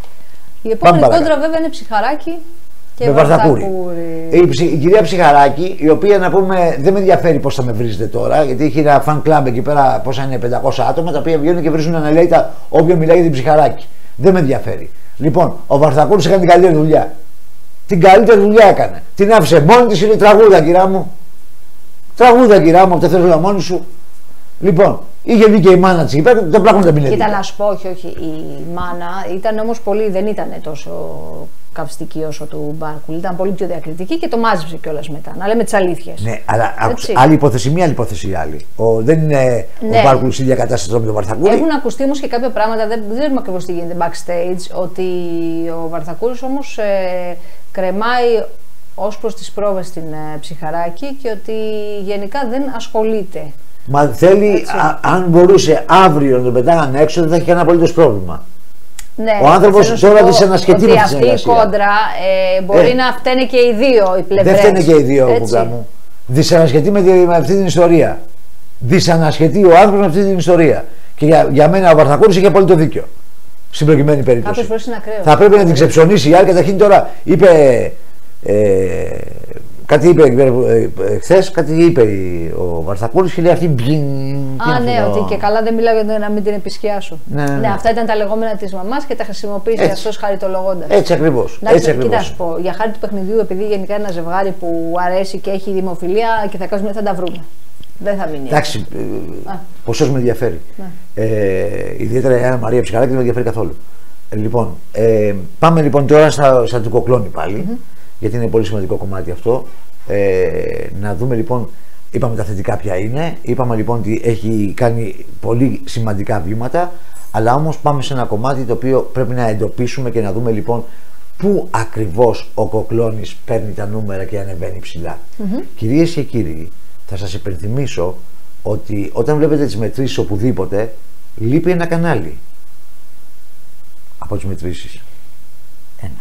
Η επόμενη κόντρα βέβαια είναι Ψυχαράκη. Και με Βαρθακούρη. Η, ψη, η κυρία Ψυχαράκη, η οποία να πούμε δεν με ενδιαφέρει πώς θα με βρίζετε τώρα, γιατί έχει ένα fan club εκεί πέρα, πόσα είναι, πεντακόσια άτομα, τα οποία βγαίνουν και βρίζουν αναλέητα όποιον μιλάει για την Ψυχαράκη. Δεν με ενδιαφέρει. Λοιπόν, ο Βαρθακούρης έκανε την καλύτερη δουλειά. Την καλύτερη δουλειά έκανε. Την άφησε μόνη της, είναι τραγούδα, κυρά μου. Τραγούδα, κυρά μου, από το θέλω μόνη σου. Λοιπόν, είχε βγει και η μάνα της εκεί πέρα, το πράγμα δεν πινέται. Κοίτα να σου πω, όχι, όχι. Η μάνα ήταν όμως πολύ, δεν ήταν τόσο καυστική όσο του Μπάρκουλ. Ήταν πολύ πιο διακριτική και το μάζεψε κιόλας μετά. Να λέμε τις αλήθειες. Ναι, αλλά άκουσε, άλλη υπόθεση, μία άλλη υπόθεση άλλη. Ο, δεν είναι ναι. ο Μπάρκουλ στην ίδια κατάσταση με τον Βαρθακούρη. Έχουν ακουστεί όμως και κάποια πράγματα, δεν, δεν ξέρουμε ακριβώς τι γίνεται backstage, ότι ο Βαρθακούρης όμως ε, κρεμάει ως προς τις πρόβες στην ε, Ψυχαράκη και ότι γενικά δεν ασχολείται. Μα θέλει, α, αν μπορούσε αύριο να τον πετάγανε έξω, δεν θα είχε κανένα απολύτως πρόβλημα. Ναι, ο άνθρωπος τώρα δυσανασχετεί με τη συνεργασία. Αυτή η κόντρα ε, μπορεί ε, να φταίνε και οι δύο οι πλευρές. Δεν φταίνε και οι δύο, κουμπλά μου. Δυσανασχετεί με, με αυτή την ιστορία. Δυσανασχετεί ο άνθρωπος με αυτή την ιστορία. Και για, για μένα ο Βαρθακούρης είχε απόλυτο δίκιο. Στην προκειμένη περίπτωση. Κάποιες φορές είναι ακραίο. Θα πρέπει να την ξεψωνίσει η άλλη. Καταρχήν τώρα είπε. Ε, κάτι είπε ε, χθες, κάτι είπε ο Βαρθακούρης και λέει αυτή μπλιν. Α, ναι, το... ότι και καλά δεν μιλάω για να μην την επισκιάσω. Ναι, ναι. ναι, αυτά ήταν τα λεγόμενα της μαμάς και τα χρησιμοποίησε αυτός χαριτολογώντας. Έτσι ακριβώς. Κοίτα, σου πω, για χάρη του παιχνιδιού, επειδή γενικά είναι ένα ζευγάρι που αρέσει και έχει δημοφιλία και θα κάνουμε, θα τα βρούμε. Δεν θα μείνει. Εντάξει, ποσός με ενδιαφέρει. Ναι. Ε, ιδιαίτερα η Άννα Μαρία Ψυχαράκη δεν με ενδιαφέρει καθόλου. Ε, λοιπόν, ε, πάμε λοιπόν τώρα στα, στα του Κοκλώνη πάλι. Mm-hmm. Γιατί είναι πολύ σημαντικό κομμάτι αυτό. Ε, να δούμε λοιπόν, είπαμε τα θετικά ποια είναι, είπαμε λοιπόν ότι έχει κάνει πολύ σημαντικά βήματα, αλλά όμως πάμε σε ένα κομμάτι το οποίο πρέπει να εντοπίσουμε και να δούμε λοιπόν πού ακριβώς ο Κοκλώνης παίρνει τα νούμερα και ανεβαίνει ψηλά. Mm-hmm. Κυρίες και κύριοι, θα σας υπενθυμίσω ότι όταν βλέπετε τις μετρήσεις οπουδήποτε, λείπει ένα κανάλι από τις μετρήσεις. Ένα.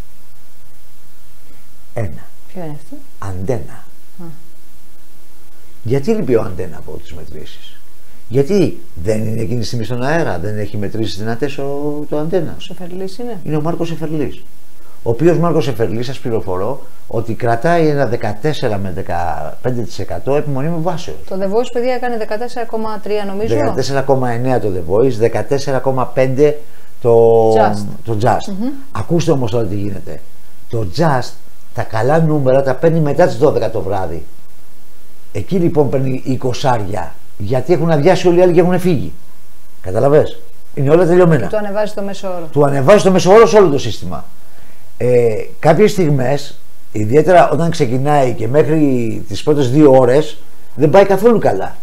Ένα. Ποιο είναι αυτό? Αντένα. Α. Γιατί λείπει ο αντένα από τις μετρήσεις? Γιατί δεν είναι εκείνη τη στιγμή στον αέρα, δεν έχει μετρήσεις δυνατές ο, το αντένα. Ο Σεφερλής είναι. Είναι ο Μάρκος Σεφερλής. Ο οποίος Μάρκος Σεφερλής, σας πληροφορώ, ότι κρατάει ένα δεκατέσσερα με δεκαπέντε τοις εκατό επιμονή με βάσεως. Το The Voice, παιδιά, έκανε δεκατέσσερα κόμμα τρία νομίζω. δεκατέσσερα κόμμα εννέα το The Voice, δεκατέσσερα κόμμα πέντε το Just. Το Just. Mm-hmm. Ακούστε όμως τώρα τι γίνεται. Το Just, τα καλά νούμερα τα παίρνει μετά τις δώδεκα το βράδυ. Εκεί λοιπόν παίρνει εικοσάρια. Γιατί έχουν αδειάσει όλοι οι άλλοι και έχουν φύγει. Καταλαβες. Είναι όλα τελειωμένα. Του ανεβάζει το μέσο όρο. Του ανεβάζει το μέσο όρο σε όλο το σύστημα. Ε, κάποιες στιγμές, ιδιαίτερα όταν ξεκινάει και μέχρι τις πρώτες δύο ώρες, δεν πάει καθόλου καλά.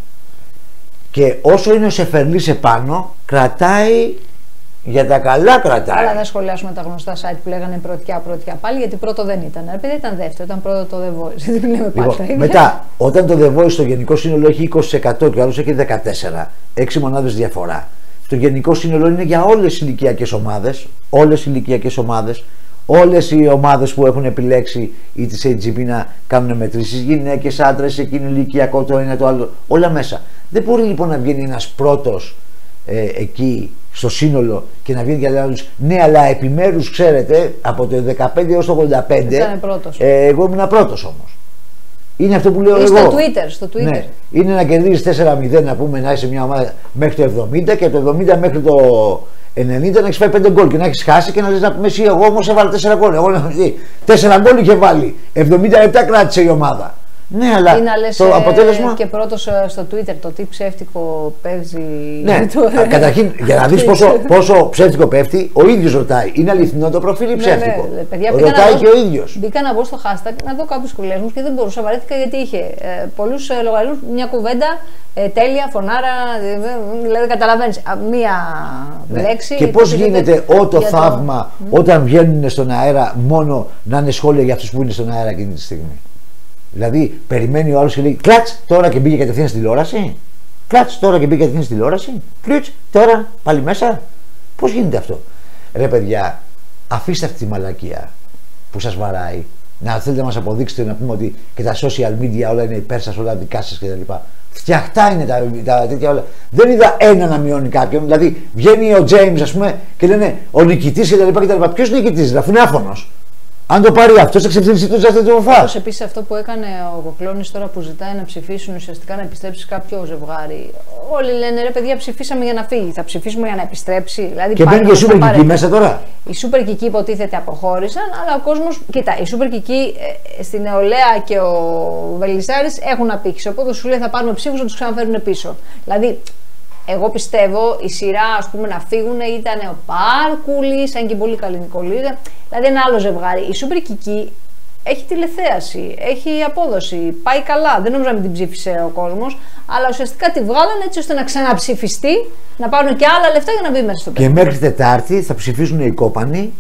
Και όσο είναι ο Σεφερλής επάνω, κρατάει, για τα καλά κρατάει. Αλλά δεν σχολιάσουμε τα γνωστά site που λέγανε πρωτιά, πρωτιά πάλι, γιατί πρώτο δεν ήταν. Επειδή ήταν δεύτερο, ήταν πρώτο το The Voice. Δεν μιλάμε πάλι. Λοιπόν, μετά, όταν το The Voice στο γενικό σύνολο έχει είκοσι τοις εκατό και ο άλλος έχει δεκατέσσερα τοις εκατό, έξι μονάδες διαφορά. Το γενικό σύνολο είναι για όλες τις ηλικιακές ομάδες, όλες οι ηλικιακές ομάδες, όλες οι ομάδες που έχουν επιλέξει ή τις έιτς τζι πι να κάνουν μετρήσεις, γυναίκες, άντρες, εκείνο ηλικιακό, το ένα το άλλο, όλα μέσα. Δεν μπορεί λοιπόν να βγαίνει ένας πρώτος ε, εκεί στο σύνολο και να βγαίνει για άλλους. Ναι, αλλά επιμέρους, ξέρετε, από το δεκαπέντε έως το ογδόντα πέντε, ε, εγώ ήμουν πρώτος όμως. Είναι αυτό που λέω ή εγώ. Στο Twitter, στο Twitter. Ναι. Είναι να κερδίσεις τέσσερα μηδέν, να πούμε, να είσαι μια ομάδα μέχρι το εβδομήντα και από το εβδομήντα μέχρι το ενενήντα να έχεις φάει πέντε γκολ και να έχεις χάσει και να λες να πούμε εσύ, εγώ όμως έβαλα τέσσερα γκολ. Εγώ τέσσερα γκολ είχε βάλει. εβδομήντα λεπτά κράτησε η ομάδα. Ναι, αλλά ή να λες, το αποτέλεσμα. Και πρώτος στο Twitter το τι ψεύτικο παίζει. Ναι, καταρχήν για να δεις πόσο, πόσο ψεύτικο πέφτει, ο ίδιος ρωτάει. Είναι αληθινό το προφίλ ή ψεύτικο? Ναι, ναι, παιδιά, ρωτάει και ο ίδιος. Μπήκα να μπω στο hashtag να δω κάποιους κουλέσμους και δεν μπορούσα. Βαρέθηκα γιατί είχε ε, πολλούς ε, λογαριασμούς, μια κουβέντα, ε, τέλεια, φωνάρα. Ε, δηλαδή, καταλαβαίνεις, μία ναι. λέξη. Και πώς γίνεται ό, το θαύμα το... όταν βγαίνουν στον αέρα μόνο να είναι σχόλια για αυτούς που είναι στον αέρα εκείνη τη στιγμή? Δηλαδή, περιμένει ο άλλος και λέει κλατς τώρα και μπήκε κατευθείαν στη τηλεόραση. Κλατς τώρα και μπήκε κατευθείαν στη τηλεόραση. Κλατς τώρα πάλι μέσα. Πώς γίνεται αυτό? Ρε παιδιά, αφήστε αυτή τη μαλακία που σας βαράει. Να θέλετε να μας αποδείξετε, να πούμε ότι και τα social media όλα είναι υπέρ σας, όλα δικά σας κτλ. Φτιαχτά είναι τα, τα τέτοια όλα. Δεν είδα ένα να μειώνει κάποιον. Δηλαδή, βγαίνει ο James, ας πούμε, και λένε ο νικητής κτλ. Ποιος νικητής, αφού είναι άφωνος? Αν το πάρει αυτό, θα ξεφτυλιστεί το Just το φας. Επίσης αυτό που έκανε ο Κοκλώνης τώρα που ζητάει να ψηφίσουν ουσιαστικά να επιστρέψει κάποιο ζευγάρι. Όλοι λένε ρε παιδιά, ψηφίσαμε για να φύγει. Θα ψηφίσουμε για να επιστρέψει. Δηλαδή, και μπαίνει και η Σούπερ Κική μέσα τώρα. Οι Σούπερ Κική υποτίθεται αποχώρησαν, αλλά ο κόσμος. Κοίτα, η Σούπερ Κική ε, στην νεολαία και ο Βελισσάρης έχουν απήχηση. Οπότε σου λέει θα πάρουμε ψήφους να τους ξαναφέρουν πίσω. Δηλαδή. Εγώ πιστεύω η σειρά, ας πούμε, να φύγουν ήταν ο Πάρκουλης, αν και πολύ καλή Νικολίδα. Δηλαδή ένα άλλο ζευγάρι. Η Σούπερ Κική έχει τηλεθέαση, έχει απόδοση, πάει καλά. Δεν νομίζω να μην την ψήφισε ο κόσμος, αλλά ουσιαστικά τη βγάλανε έτσι ώστε να ξαναψηφιστεί, να πάρουν και άλλα λεφτά για να μπει μέσα στο παιδί. Και μέχρι Τετάρτη θα ψηφίσουν οι κόπανοι,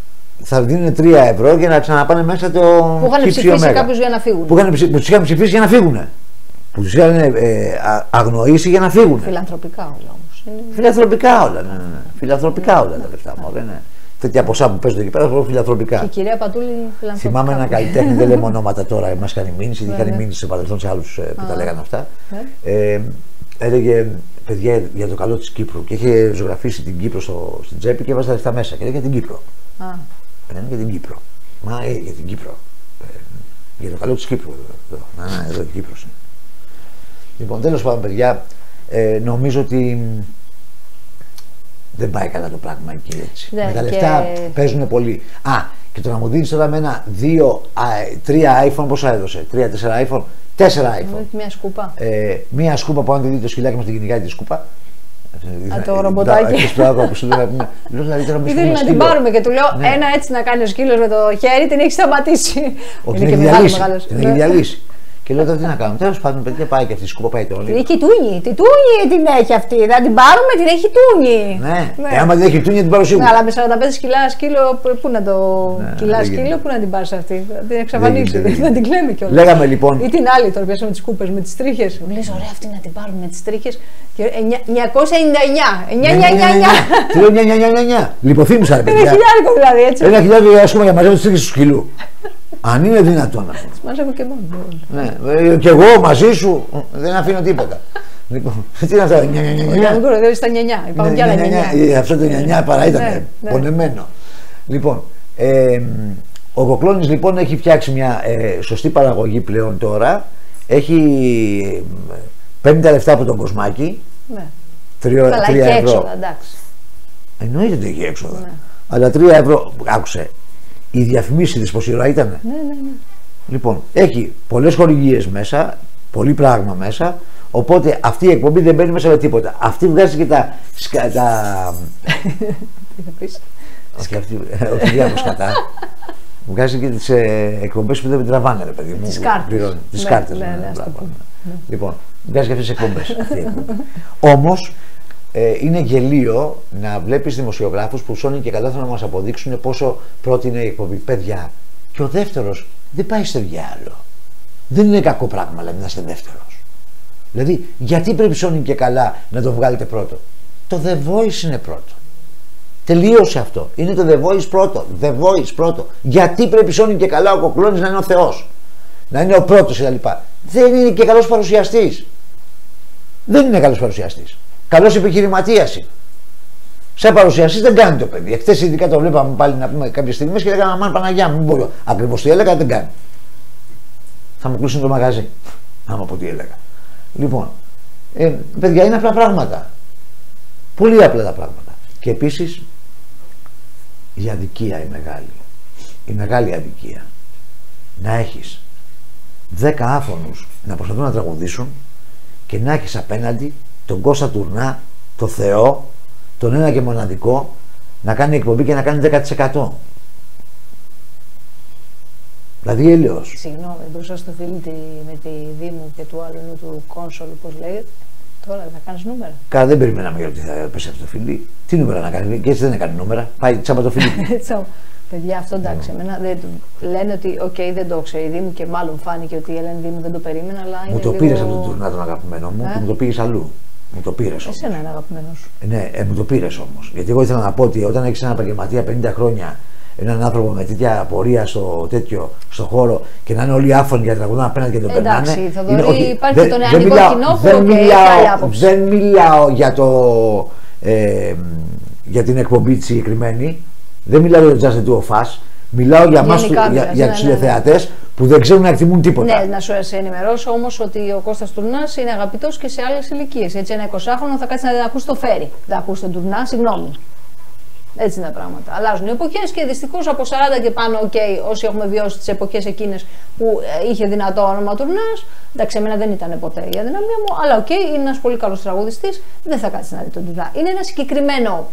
θα δίνουν τρία ευρώ για να ξαναπάνε μέσα το. Που είχαν ψηφίσει κάποιους για να φύγουν. Που, είχαν, που τους είχαν ψηφίσει για να φύγουν. Που τους είχαν ε, αγνοήσει για να φύγουν. Φιλανθρωπικά όλα όμως. Είναι... Φιλανθρωπικά όλα, ναι, ναι. Φιλανθρωπικά όλα τα λεφτά μου. Ναι. Τέτοια ποσά που παίζουν εκεί πέρα, φιλανθρωπικά. Και η κυρία Πατούλη φιλανθρωπικά. Θυμάμαι ένα καλλιτέχνη, δεν λέμε ονόματα τώρα, μας κάνει μήνυση, γιατί κάνει μήνυση στο παρελθόν σε άλλους ε, που τα λέγανε αυτά. Ε, έλεγε παιδιά για το καλό της Κύπρου και είχε ζωγραφίσει την Κύπρο στο, στην τσέπη και έβαζε τα λεφτά μέσα και έλεγε για την Κύπρο. Α. Ε, για την Κύπρο. Μα ε, για την Κύπρο. Ε, για το καλό της Κύπρου. Εδώ, εδώ, εδώ την Κύπρο. Λοιπόν, τέλος πάντων, παιδιά, ε, νομίζω ότι δεν πάει καλά το πράγμα εκεί έτσι. Ναι, με τα λεφτά και... παίζουν πολύ. Α, και το να μου δίνεις τώρα με ένα, δύο, α, τρία iPhone, πόσα έδωσε, τρία, τέσσερα iPhone, τέσσερα iPhone. Μια σκούπα. Ε, μια σκούπα που αν δεν δει το σκυλάκι μας την κυνηγάει τη σκούπα. Α, το ρομποτάκι. Ήθελε να την πάρουμε και του λέω ένα έτσι να κάνει ο σκύλος με το χέρι, την έχει σταματήσει. Την έχει διαλύσει. Και λέω: τι να κάνουμε. Τέλος πάντων, παιδιά, πάει και αυτή η σκούπα, πάει το όλο. Έχει τούνη, τι τούνη την έχει αυτή. Θα την πάρουμε, την έχει τούνη. Ναι, ναι. Ε, άμα την έχει τούνη, την πάρω σίγουρα. Ναι, αλλά με σαράντα πέντε κιλά σκύλο, πού να το. Ναι, κιλά σκύλο, πού να την πάρει αυτή. Θα την εξαφανίσει. Δεν την κλαίμε κιόλας. Λέγαμε λοιπόν. Ή την άλλη τώρα, πιάσαμε τις κούπες με τις τρίχες. Μου λες, ωραία, αυτή να την πάρουμε με τις τρίχες. εννιακόσια ενενήντα εννιά. Τι λέω εννιά εννιά εννιά. Λιποθύμησα, ρε παιδιά. Ένα χιλιάρικο δηλαδή, έτσι. Ένα χιλιάρικο για να μαζεύω τις τρίχες του σκυλού. Αν είναι δυνατόν αυτό. Τις μαζεύω και μόνο. Ναι, και εγώ μαζί σου δεν αφήνω τίποτα. Λοιπόν, τι είναι αυτά, εννιά εννιά εννιά. Δεν μπορεί, στα εννιά. Υπάρχουν κι άλλα εννιά. Αυτό το εννιά παρά ήταν πονεμένο. Λοιπόν, ο Κοκλώνης λοιπόν έχει φτιάξει μια σωστή παραγωγή πλέον τώρα. Έχει παίρνει τα λεφτά από τον Κοσμάκη. Ναι. τρία ευρώ. Έξοδα, εντάξει. Εννοείται ότι έχει έξοδα. Ναι. Αλλά τρία ευρώ, άκουσε, οι διαφημίσεις της πόση ώρα ήταν. Ναι, ναι, ναι. Λοιπόν, έχει πολλές χορηγίες μέσα, πολύ πράγμα μέσα, οπότε αυτή η εκπομπή δεν μπαίνει μέσα με τίποτα. Αυτή βγάζει και τα... τα... Τι θα πεις? Όχι αυτή, όχι διάφορα κατά. Βγάζει και τις ε, εκπομπές που δεν τραβάνε, ρε παιδί μου. Τις κάρτες. Τις κάρτες, ναι, ναι, ναι, ναι, ναι. Λοιπόν, βγάζει και αυτές τις εκπομπές. Όμως, ε, είναι γελίο να βλέπεις δημοσιογράφους που σώνουν και καλά θέλουν να μας αποδείξουν πόσο πρώτη είναι η εκπομπή. Παιδιά, και ο δεύτερος δεν πάει στο διάλογο. Δεν είναι κακό πράγμα, δηλαδή, να είστε δεύτερος. Δηλαδή, γιατί πρέπει σώνει και καλά να το βγάλετε πρώτο? Το The Voice είναι πρώτο. Τελείωσε αυτό. Είναι το The Voice πρώτο. The Voice πρώτο. Γιατί πρέπει σώνει και καλά ο Κοκλώνης να είναι ο Θεός? Να είναι ο πρώτος κτλ. Δεν είναι και καλός παρουσιαστής. Δεν είναι καλός παρουσιαστής. Καλός επιχειρηματίας είναι. Σαν παρουσιαστής δεν κάνει το παιδί. Εχθές ειδικά το βλέπαμε πάλι να πούμε κάποιες στιγμές και λέγαμε αμάν Παναγιά μου, μην μπορώ. Ακριβώς τι έλεγα, δεν κάνει. Θα μου κλείσουν το μαγαζί. Άμα πω τι έλεγα. Λοιπόν, ε, παιδιά, είναι απλά πράγματα. Πολύ απλά τα πράγματα. Και επίσης η αδικία η μεγάλη. Η μεγάλη αδικία. Να έχεις δέκα άφωνους να προσπαθούν να τραγουδήσουν και να έχεις απέναντι τον Κώστα Τουρνά, το Θεό, τον ένα και μοναδικό, να κάνει εκπομπή και να κάνει δέκα τοις εκατό. Δηλαδή έλεος. Συγγνώμη, μπροστά στο φίλι τη, με τη Δήμου και του άλλου του Κόνσολ, πώς λέγεται, τώρα θα κάνεις νούμερα. Καλά, δεν περιμέναμε ότι θα πέσει αυτό το φίλι. Τι νούμερα να κάνει, και έτσι δεν έκανε νούμερα. Πάει τσάμπα το φίλι. Παιδιά, αυτό εντάξει, εμένα δεν, λένε ότι οκ, okay, δεν το ξέρει η Δήμου και μάλλον φάνηκε ότι η Ελένη Δήμου δεν το περίμενε, αλλά είναι. Μου το λίγο... πήρες από τον Τουρνά τον αγαπημένο μου ε? και μου το πήγες αλλού. Μου το πήρες όμως. Εσένα είναι αγαπημένος. Ναι, ε, μου το πήρες όμως. Γιατί εγώ ήθελα να πω ότι όταν έχεις έναν επαγγελματία πενήντα χρόνια, έναν άνθρωπο με τέτοια απορία στο τέτοιο, στο χώρο και να είναι όλοι άφωνοι για τραγουδά απέναντι και τον περνάνε. Εντάξει, θα δω ότι υπάρχει δε, το νεανικό κοινό που δεν, okay, μιλάω, δεν μιλάω για, το, ε, για την εκπομπή τη συγκεκριμένη. Δεν μιλάω για το Just the Two of Us. Μιλάω για εμάς, για, για, για τους τηλεθεατές που δεν ξέρουν να εκτιμούν τίποτα. Ναι, να σου ενημερώσω όμως ότι ο Κώστας Τουρνάς είναι αγαπητός και σε άλλες ηλικίες. Έτσι, ένα εικοσάχρονο θα κάτσει να ακούσει το Φέρι. Δεν ακούσει τον Τουρνά, συγγνώμη. Έτσι είναι τα πράγματα. Αλλάζουν οι εποχές και δυστυχώς από σαράντα και πάνω, okay, όσοι έχουμε βιώσει τις εποχές εκείνες που είχε δυνατό όνομα Τουρνάς, εντάξει, εμένα δεν ήταν ποτέ η αδυναμία μου, αλλά οκ, okay, είναι ένας πολύ καλός τραγουδιστής, δεν θα κάτσει να δει τον Τουρνά. Είναι ένα συγκεκριμένο.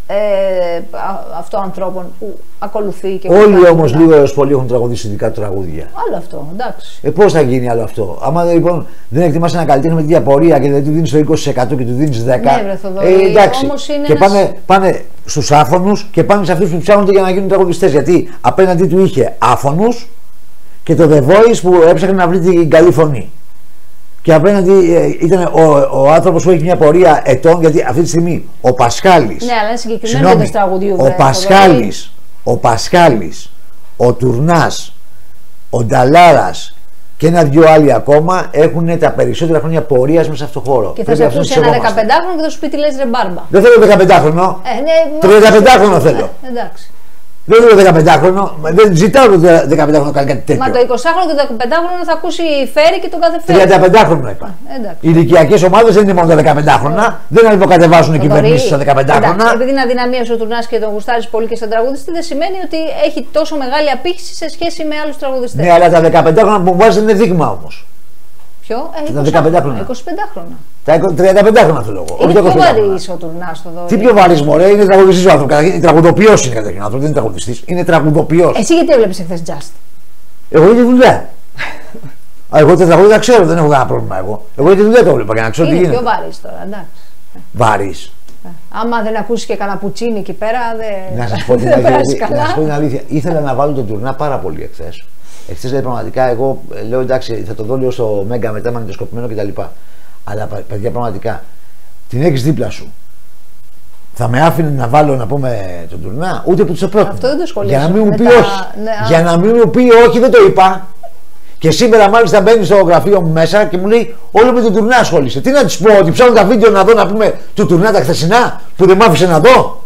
Ε, αυτό ανθρώπων που ακολουθεί και όλοι όμως λίγο έως πολύ έχουν τραγουδήσει δικά του τραγούδια. Άλλο αυτό, εντάξει. Ε, πώς θα γίνει άλλο αυτό? Άμα λοιπόν δεν εκτιμάς ένα καλλιτέχνη με τέτοια πορεία και δεν του δίνεις το είκοσι τοις εκατό και του δίνεις δέκα τοις εκατό. Ναι, βρε, ε, εντάξει. Όμως είναι και ένας... πάνε, πάνε στους άφωνους και πάνε σε αυτούς που ψάχνονται για να γίνουν τραγουδιστές. Γιατί απέναντί του είχε άφωνους και το The Voice που έψαχνε να βρει την καλή φωνή. Και απέναντι ε, ήταν ο, ο άνθρωπος που έχει μια πορεία ετών, γιατί αυτή τη στιγμή ο Πασχάλης. Ναι, αλλά είναι συγκεκριμένο είδος τραγουδιού. Ο Πασχάλης, ο Πασχάλης, ο Τουρνάς, ο Νταλάρας και ένα-δυο άλλοι ακόμα έχουν τα περισσότερα χρόνια πορείας μέσα σε αυτό το χώρο. Και θα σε ακούσει ένα δεκαπεντάχρονο και θα σου πει τι λες ρε μπάρμπα. Δεν θέλω δεκαπεντάχρονο. Ε, ναι, τριανταπεντάχρονο θέλω. Ε, εντάξει. Δεν είναι το δεκαπεντάχρονο, δεν ζητάω το δεκαπεντάχρονο να κάνει κάτι τέτοιο. Μα το εικοσάχρονο και το δεκαπεντάχρονο θα ακούσει Φέρι και τον κάθε Φέρι. τριανταπεντάχρονο είπα. Οι ηλικιακές ομάδες δεν είναι μόνο τα δεκαπεντάχρονα, δεν ανυποκατεβάζουν οι κυβερνήσεις στα δεκαπεντάχρονα. Επειδή είναι αδυναμία ο Τουρνάς και τον γουστάρεις πολύ και σαν τραγουδιστή, δεν σημαίνει ότι έχει τόσο μεγάλη απήχηση σε σχέση με άλλους τραγουδιστές. Ναι, αλλά τα δεκαπεντάχρονα που μου βάζει είναι δείγμα όμως. Ποιο? Ε, τα δεκαπεντάχρονα. εικοσιπεντάχρονα. Τα τριανταπεντάχρονα θέλω εγώ. Είναι πιο βαρύς ο Τουρνάς το δω. Τι πιο βαρύς μωρέ, είναι τραγουδιστής ο άνθρωπος. Τραγουδοποιός είναι καταρχήν ο άνθρωπος, δεν είναι τραγουδιστής. Είναι τραγουδοποιός. Εσύ γιατί έβλεπες εχθές Just? Εγώ για τη δουλειά. Α, εγώ τα τραγούδια ξέρω, δεν έχω κανένα πρόβλημα εγώ. Εγώ τη δουλειά το έβλεπα για να ξέρω είναι τι γίνεται. Είναι πιο βαρύς τώρα, εντάξει. Βαρύς. Άμα δεν ακούσει και κανένα πουτσίνι εκεί πέρα, δεν. Να σας πω την αλήθεια. Να σας πω την αλήθεια. Ήθελα να βάλω τον τουρνά πάρα πολύ εχθές. Εχθές δηλαδή πραγματικά εγώ λέω εντάξει, θα το δω λίγο στο Μέγκα μετά μαγνητοσκοπημένο κτλ. Αλλά παιδιά πραγματικά την έχεις δίπλα σου. Θα με άφηνε να βάλω να πούμε τον τουρνά, ούτε που το πρότεινα. Αυτό δεν το σχολιάζω. Για να μην μου πει τα... όχι. Ναι, για να μην μου πει όχι, δεν το είπα. Και σήμερα μάλιστα μπαίνει στο γραφείο μου μέσα και μου λέει όλο με τον τουρνά ασχολείσαι. Τι να της πω, ότι ψάχνω τα βίντεο να δω να πούμε του τουρνά τα χθεσινά που δεν μ' άφησε να δω.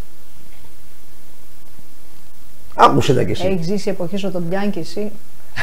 Άκουσε τα κι εσύ. Έχεις ζήσει εποχές όταν πιάνει και εσύ.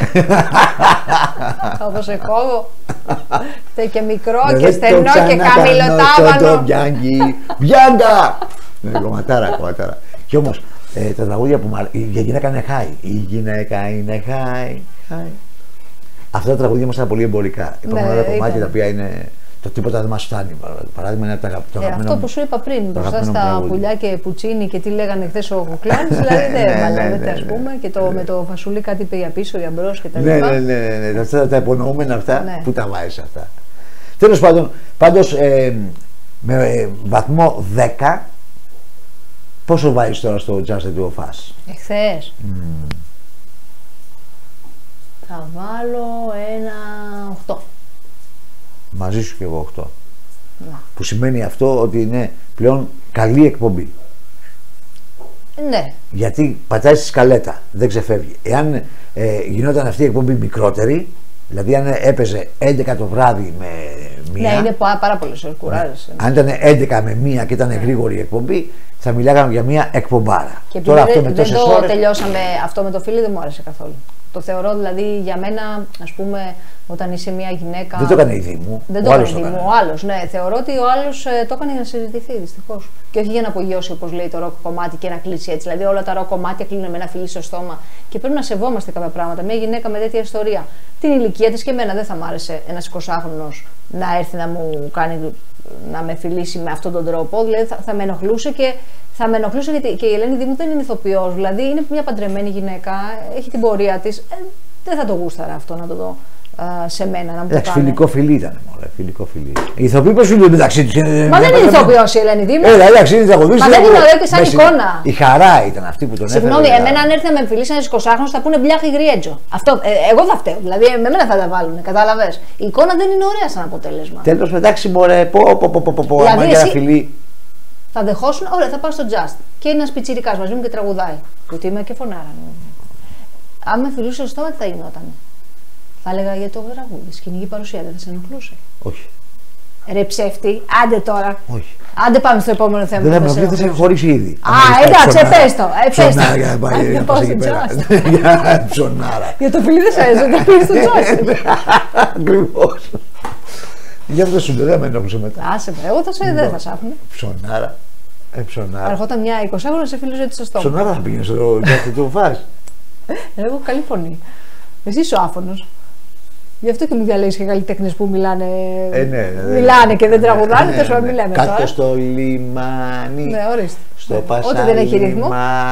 Όπως εγώ. Και μικρό και στενό και χαμηλοτάβανο. Το Μπιάνκι. Μπιάνκα! Ναι, κομματάρα, κομματάρα. Κι όμως ε, τα τραγούδια που μου η γυναίκα είναι high. Η γυναίκα είναι high. high. Αυτά τα τραγούδια μας ήταν πολύ εμπορικά. Υπάρχουν άλλα κομμάτια τα οποία είναι. Το τίποτα δεν μας φτάνει. Παράδειγμα είναι από τα αγαπημένα. Ε, αυτό που σου είπα πριν, μπροστά στα πουλιά και πουτσίνι και τι λέγανε χθες ο Κουκλάνης, δηλαδή δεν βαλεύεται, ας πούμε. Και το, με το φασούλι κάτι είπε για πίσω, για μπρος και τα λοιπά. Ναι, ναι, ναι, ναι. Αυτά τα υπονοούμενα αυτά, ναι. Πού τα βάζεις αυτά. Τέλος πάντων, πάντως ε, με ε, βαθμό δέκα, πόσο βάζεις τώρα στο Just the Two of Us? Εχθές. Mm. Θα βάλω ένα οκτώ. Μαζί σου και εγώ οκτώ. Να. Που σημαίνει αυτό ότι είναι πλέον καλή εκπομπή. Ναι. Γιατί πατάει στη σκαλέτα, δεν ξεφεύγει. Εάν ε, γινόταν αυτή η εκπομπή μικρότερη, δηλαδή αν έπαιζε έντεκα το βράδυ με μία. Ναι, είναι πάρα πολλές ώρες, κουράζεσαι. Ναι. Αν ήταν έντεκα με μία και ήταν γρήγορη η εκπομπή, θα μιλάγαμε για μία εκπομπάρα. Και τώρα αυτό με τόσες ώρες. Δεν το τελειώσαμε αυτό με το φίλι, δεν μου άρεσε καθόλου. Το θεωρώ δηλαδή για μένα, ας πούμε, όταν είσαι μια γυναίκα. Δεν το έκανε η Δήμου. Δεν το έκανε η Δήμου. Ο άλλος, ναι. Θεωρώ ότι ο άλλος ε, το έκανε για να συζητηθεί, δυστυχώς. Και όχι για να απογειώσει, όπως λέει, το ροκ κομμάτι και να κλείσει έτσι. Δηλαδή, όλα τα ροκ κομμάτια κλείνουν με ένα φιλί στο στόμα. Και πρέπει να σεβόμαστε κάποια πράγματα. Μια γυναίκα με τέτοια ιστορία. Την ηλικία της και εμένα δεν θα μ' άρεσε ένας εικοσάχρονος να έρθει να μου κάνει, να με φιλήσει με αυτόν τον τρόπο. Δηλαδή, θα, θα με ενοχλούσε και. Θα με ενοχλούσε γιατί και η Ελένη Δήμου δεν είναι ηθοποιός, δηλαδή είναι μια παντρεμένη γυναίκα, έχει την πορεία της. Ε, δεν θα το γούσταρα αυτό να το δω α, σε μένα, να μου εντάξει, το κάνει. Φιλικό φιλί ήταν, μωρέ, φιλικό φιλί. Οι ηθοποιοί πώς φιλούν μεταξύ τους. Μα δεν είναι ηθοποιός η Ελένη Δήμου. Έλα, εντάξει, είναι τραγουδίστρια. Μα δεν είναι ωραίο και σαν εικόνα. Η Χαρά ήταν αυτή που τον έφερε. Συγγνώμη, εμένα αν έρθει να με φιλήσει ένας εικοσάχρονος θα πούνε μπλιάχη γριέτζο. Αυτό, ε, εγώ θα φταίω. Δηλαδή, με μένα θα τα βάλουν, κατάλαβες. Η εικόνα δεν είναι ωραία σαν αποτέλεσμα. Τέλος, εντάξει, μωρέ, πω, πω, πω, πω, πω, φιλί. Θα δεχόσουν, ωραία, θα πάω στο Just. Και είναι ένα πιτσιρικάς μαζί μου και τραγουδάει. Γιατί είμαι και φωνάρα. Αν με φιλούσε στο στόμα, τι θα γινόταν. Θα έλεγα για το τραγούδι. Σκηνική παρουσία, δεν θα σε ενοχλούσε. Όχι. Ρε ψεύτη, άντε τώρα. Όχι. Άντε πάμε στο επόμενο θέμα. Δεν θα με αφήνει, θα σε χωρίσει ήδη. Α, εντάξει, πες το. Ψωνάρα για να πάει να πας εκεί πέρα. Για ψωνάρα. Για το φιλί δεν σε έζω, θα πεις στο Just. Ακριβώς. Γι' αυτό σου λέω, δεν με ενόχλησε μετά. Άσε με, εγώ θα σε, δεν θα σ' άφηνε. Ψωνάρα. Ε, ψωνάρα. Ερχόταν μια εικοσάχρονη σε φίλο έτσι στο στόμα. Ψωνάρα θα πήγαινε στο Just του φας. Έχω καλή φωνή. Εσύ είσαι ο άφωνος. Γι' αυτό και μου διαλέγεις και καλλιτέχνες που μιλάνε, ε, ναι, ναι, μιλάνε ναι, και δεν ναι, τραγουδάνε, ναι, τόσο ναι, να μιλάμε κάτω τώρα. στο λιμάνι. Ναι, ορίστε. Στο ναι. Πασαλιμάνι. Ό,τι δεν έχει ρυθμό.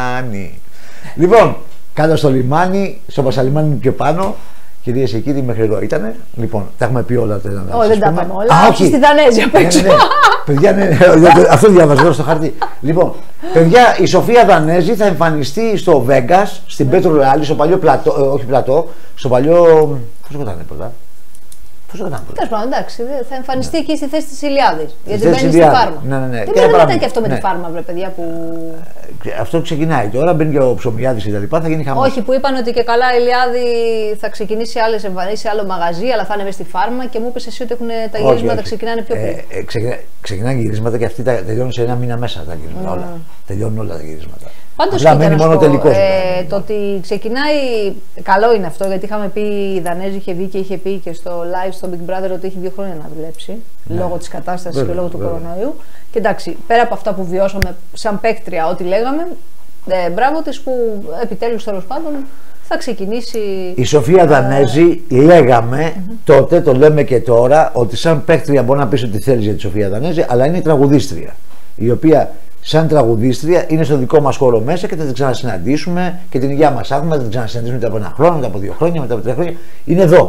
Λοιπόν, κάτω στο λιμάνι, στο Πασαλιμάνι πιο πάνω. Κυρίες και κύριοι, μέχρι εδώ ήτανε. Λοιπόν, τα έχουμε πει όλα. Όχι, δεν τα πάμε όλα. Α, όχι. Στη Δανέζη απ' έξω. Ναι, ναι, ναι. Παιδιά, ναι, αυτό διαβάζω στο χαρτί. Λοιπόν, παιδιά, η Σοφία Δανέζη θα εμφανιστεί στο Vegas, στην Πέτρο Ρεάλη, στο παλιό πλατό, όχι πλατό, στο παλιό. Πώς το κρατάνε πρώτα. Πώς το κρατάνε πρώτα. Τέλος πάντων, εντάξει, θα εμφανιστεί εκεί στη θέση της Ηλιάδης. Γιατί μπαίνει στη φάρμα. Ναι, ναι, ναι. Δεν πρέπει να ήταν και αυτό με τη φάρμα, βρε παιδιά που. Αυτό ξεκινάει τώρα, μπαίνει και ο Ψωμιάδης και τα λοιπά, θα γίνει χαμός. Όχι, που είπαν ότι και καλά η Ηλιάδη θα ξεκινήσει άλλες εμφανίσεις σε άλλο μαγαζί, αλλά θα είναι μέσα στη φάρμα και μου είπες εσύ ότι έχουν τα γυρίσματα όχι, όχι. ξεκινάνε πιο πριν. Ε, ε, ξεκινά, ξεκινάνε γυρίσματα και αυτοί τα τελειώνουν σε ένα μήνα μέσα τα γυρίσματα. Mm. Όλα. Τελειώνουν όλα τα γυρίσματα. Πάντως απλά μένει μόνο τελικό. Ε, το ότι ξεκινάει, καλό είναι αυτό, γιατί είχαμε πει η Δανέζη είχε βγει και είχε πει και στο live στο Big Brother ότι έχει δύο χρόνια να δουλέψει ναι. λόγω της κατάστασης και λόγω του βέβαια. κορονοϊού. Και εντάξει, πέρα από αυτά που βιώσαμε σαν παίκτρια, ό,τι λέγαμε, ε, μπράβο της που επιτέλους τέλος πάντων θα ξεκινήσει. Η Σοφία ε... Δανέζη, λέγαμε mm-hmm. τότε, το λέμε και τώρα, ότι σαν παίκτρια μπορεί να πεις ότι θέλεις για τη Σοφία Δανέζη, αλλά είναι η τραγουδίστρια. Η οποία σαν τραγουδίστρια είναι στο δικό μας χώρο μέσα και θα την ξανασυναντήσουμε και την υγεία μας έχουμε, θα την ξανασυναντήσουμε μετά από ένα χρόνο, μετά από δύο χρόνια, μετά από τρία χρόνια. Είναι εδώ.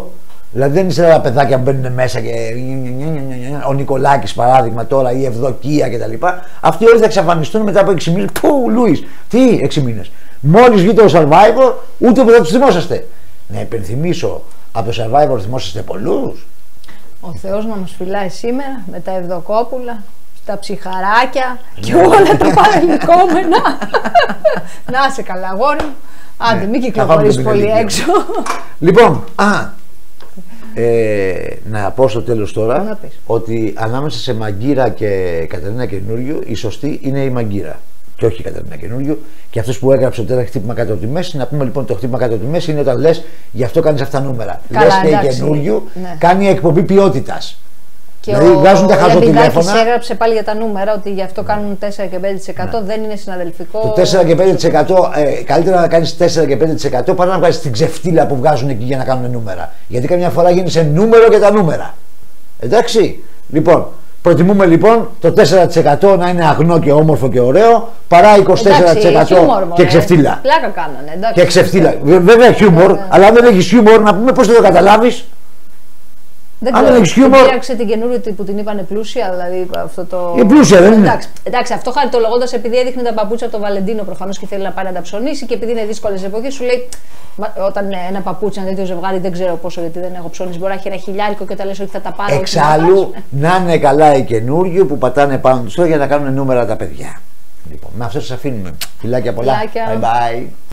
Δηλαδή δεν είσαι τα παιδάκια που μπαίνουν μέσα και. Ο Νικολάκης παράδειγμα τώρα, η Ευδοκία κτλ. Αυτοί όλοι θα εξαφανιστούν μετά από έξι μήνες. Πού, Λούις, τι έξι μήνες. Μόλις βγει το Survivor, ούτε που θα τους θυμόσαστε. Να υπενθυμίσω, από το Survivor θυμόσαστε πολλούς. Ο Θεός να μας φυλάει σήμερα με τα Ευδοκόπουλα, τα ψυχαράκια και όλα τα παρελκόμενα. Να είσαι καλά, αγόρι μου. Άντε, μην κυκλοφορείς πολύ έξω. Λοιπόν, α, ε, να πω στο τέλος τώρα ότι ανάμεσα σε Μαγκύρα και Κατερίνα Καινούριου η σωστή είναι η Μαγκύρα και όχι η Κατερίνα Καινούριου. Και αυτός που έγραψε ότι ήταν χτύπημα κάτω από τη μέση, να πούμε λοιπόν το χτύπημα κάτω από τη μέση είναι όταν λες γι' αυτό κάνεις αυτά νούμερα. Λες και η Καινούριου ναι. κάνει εκπομπή ποιότητας. Και δηλαδή ο, βγάζουν τα χαζοτηλέφωνα. Ο έγραψε πάλι για τα νούμερα ότι γι' αυτό κάνουν τέσσερα και πέντε τοις εκατό, ναι. δεν είναι συναδελφικό. Το τέσσερα και πέντε τοις εκατό ε, καλύτερα να κάνεις τέσσερα και πέντε τοις εκατό παρά να βγάζεις την ξεφτύλα που βγάζουν εκεί για να κάνουν νούμερα. Γιατί καμιά φορά γίνει σε νούμερο και τα νούμερα. Εντάξει. Λοιπόν, προτιμούμε λοιπόν το τέσσερα τοις εκατό να είναι αγνό και όμορφο και ωραίο παρά είκοσι τέσσερα τοις εκατό χιούμορ, και ξεφτύλα. Πλάκα κάνανε, εντάξει. Και ξεφτύλα. Βέβαια χιούμορ, αλλά αν δεν έχει χιούμορ να πούμε πώς θα το καταλάβεις. Δεν ξέρω, πήραξε την καινούργια που την είπανε πλούσια, δηλαδή αυτό το. Η πλούσια δεν είναι. Εντάξει, εντάξει αυτό χαριτολογώντας επειδή έδειχνε τα παπούτσια από τον Βαλεντίνο προφανώς και θέλει να πάει να τα ψωνίσει και επειδή είναι δύσκολες εποχές, σου λέει όταν ένα παπούτσι, ένα τέτοιο ζευγάρι δεν ξέρω πόσο γιατί δεν έχω ψωνίσει, μπορεί να έχει ένα χιλιάρικο και όταν λες ότι θα τα πάρω. Εξάλλου να είναι καλά οι καινούργιοι που πατάνε πάνω του για να κάνουν νούμερα τα παιδιά. Λοιπόν, με αυτό σας αφήνουμε. Φιλάκια πολλά. Bye bye.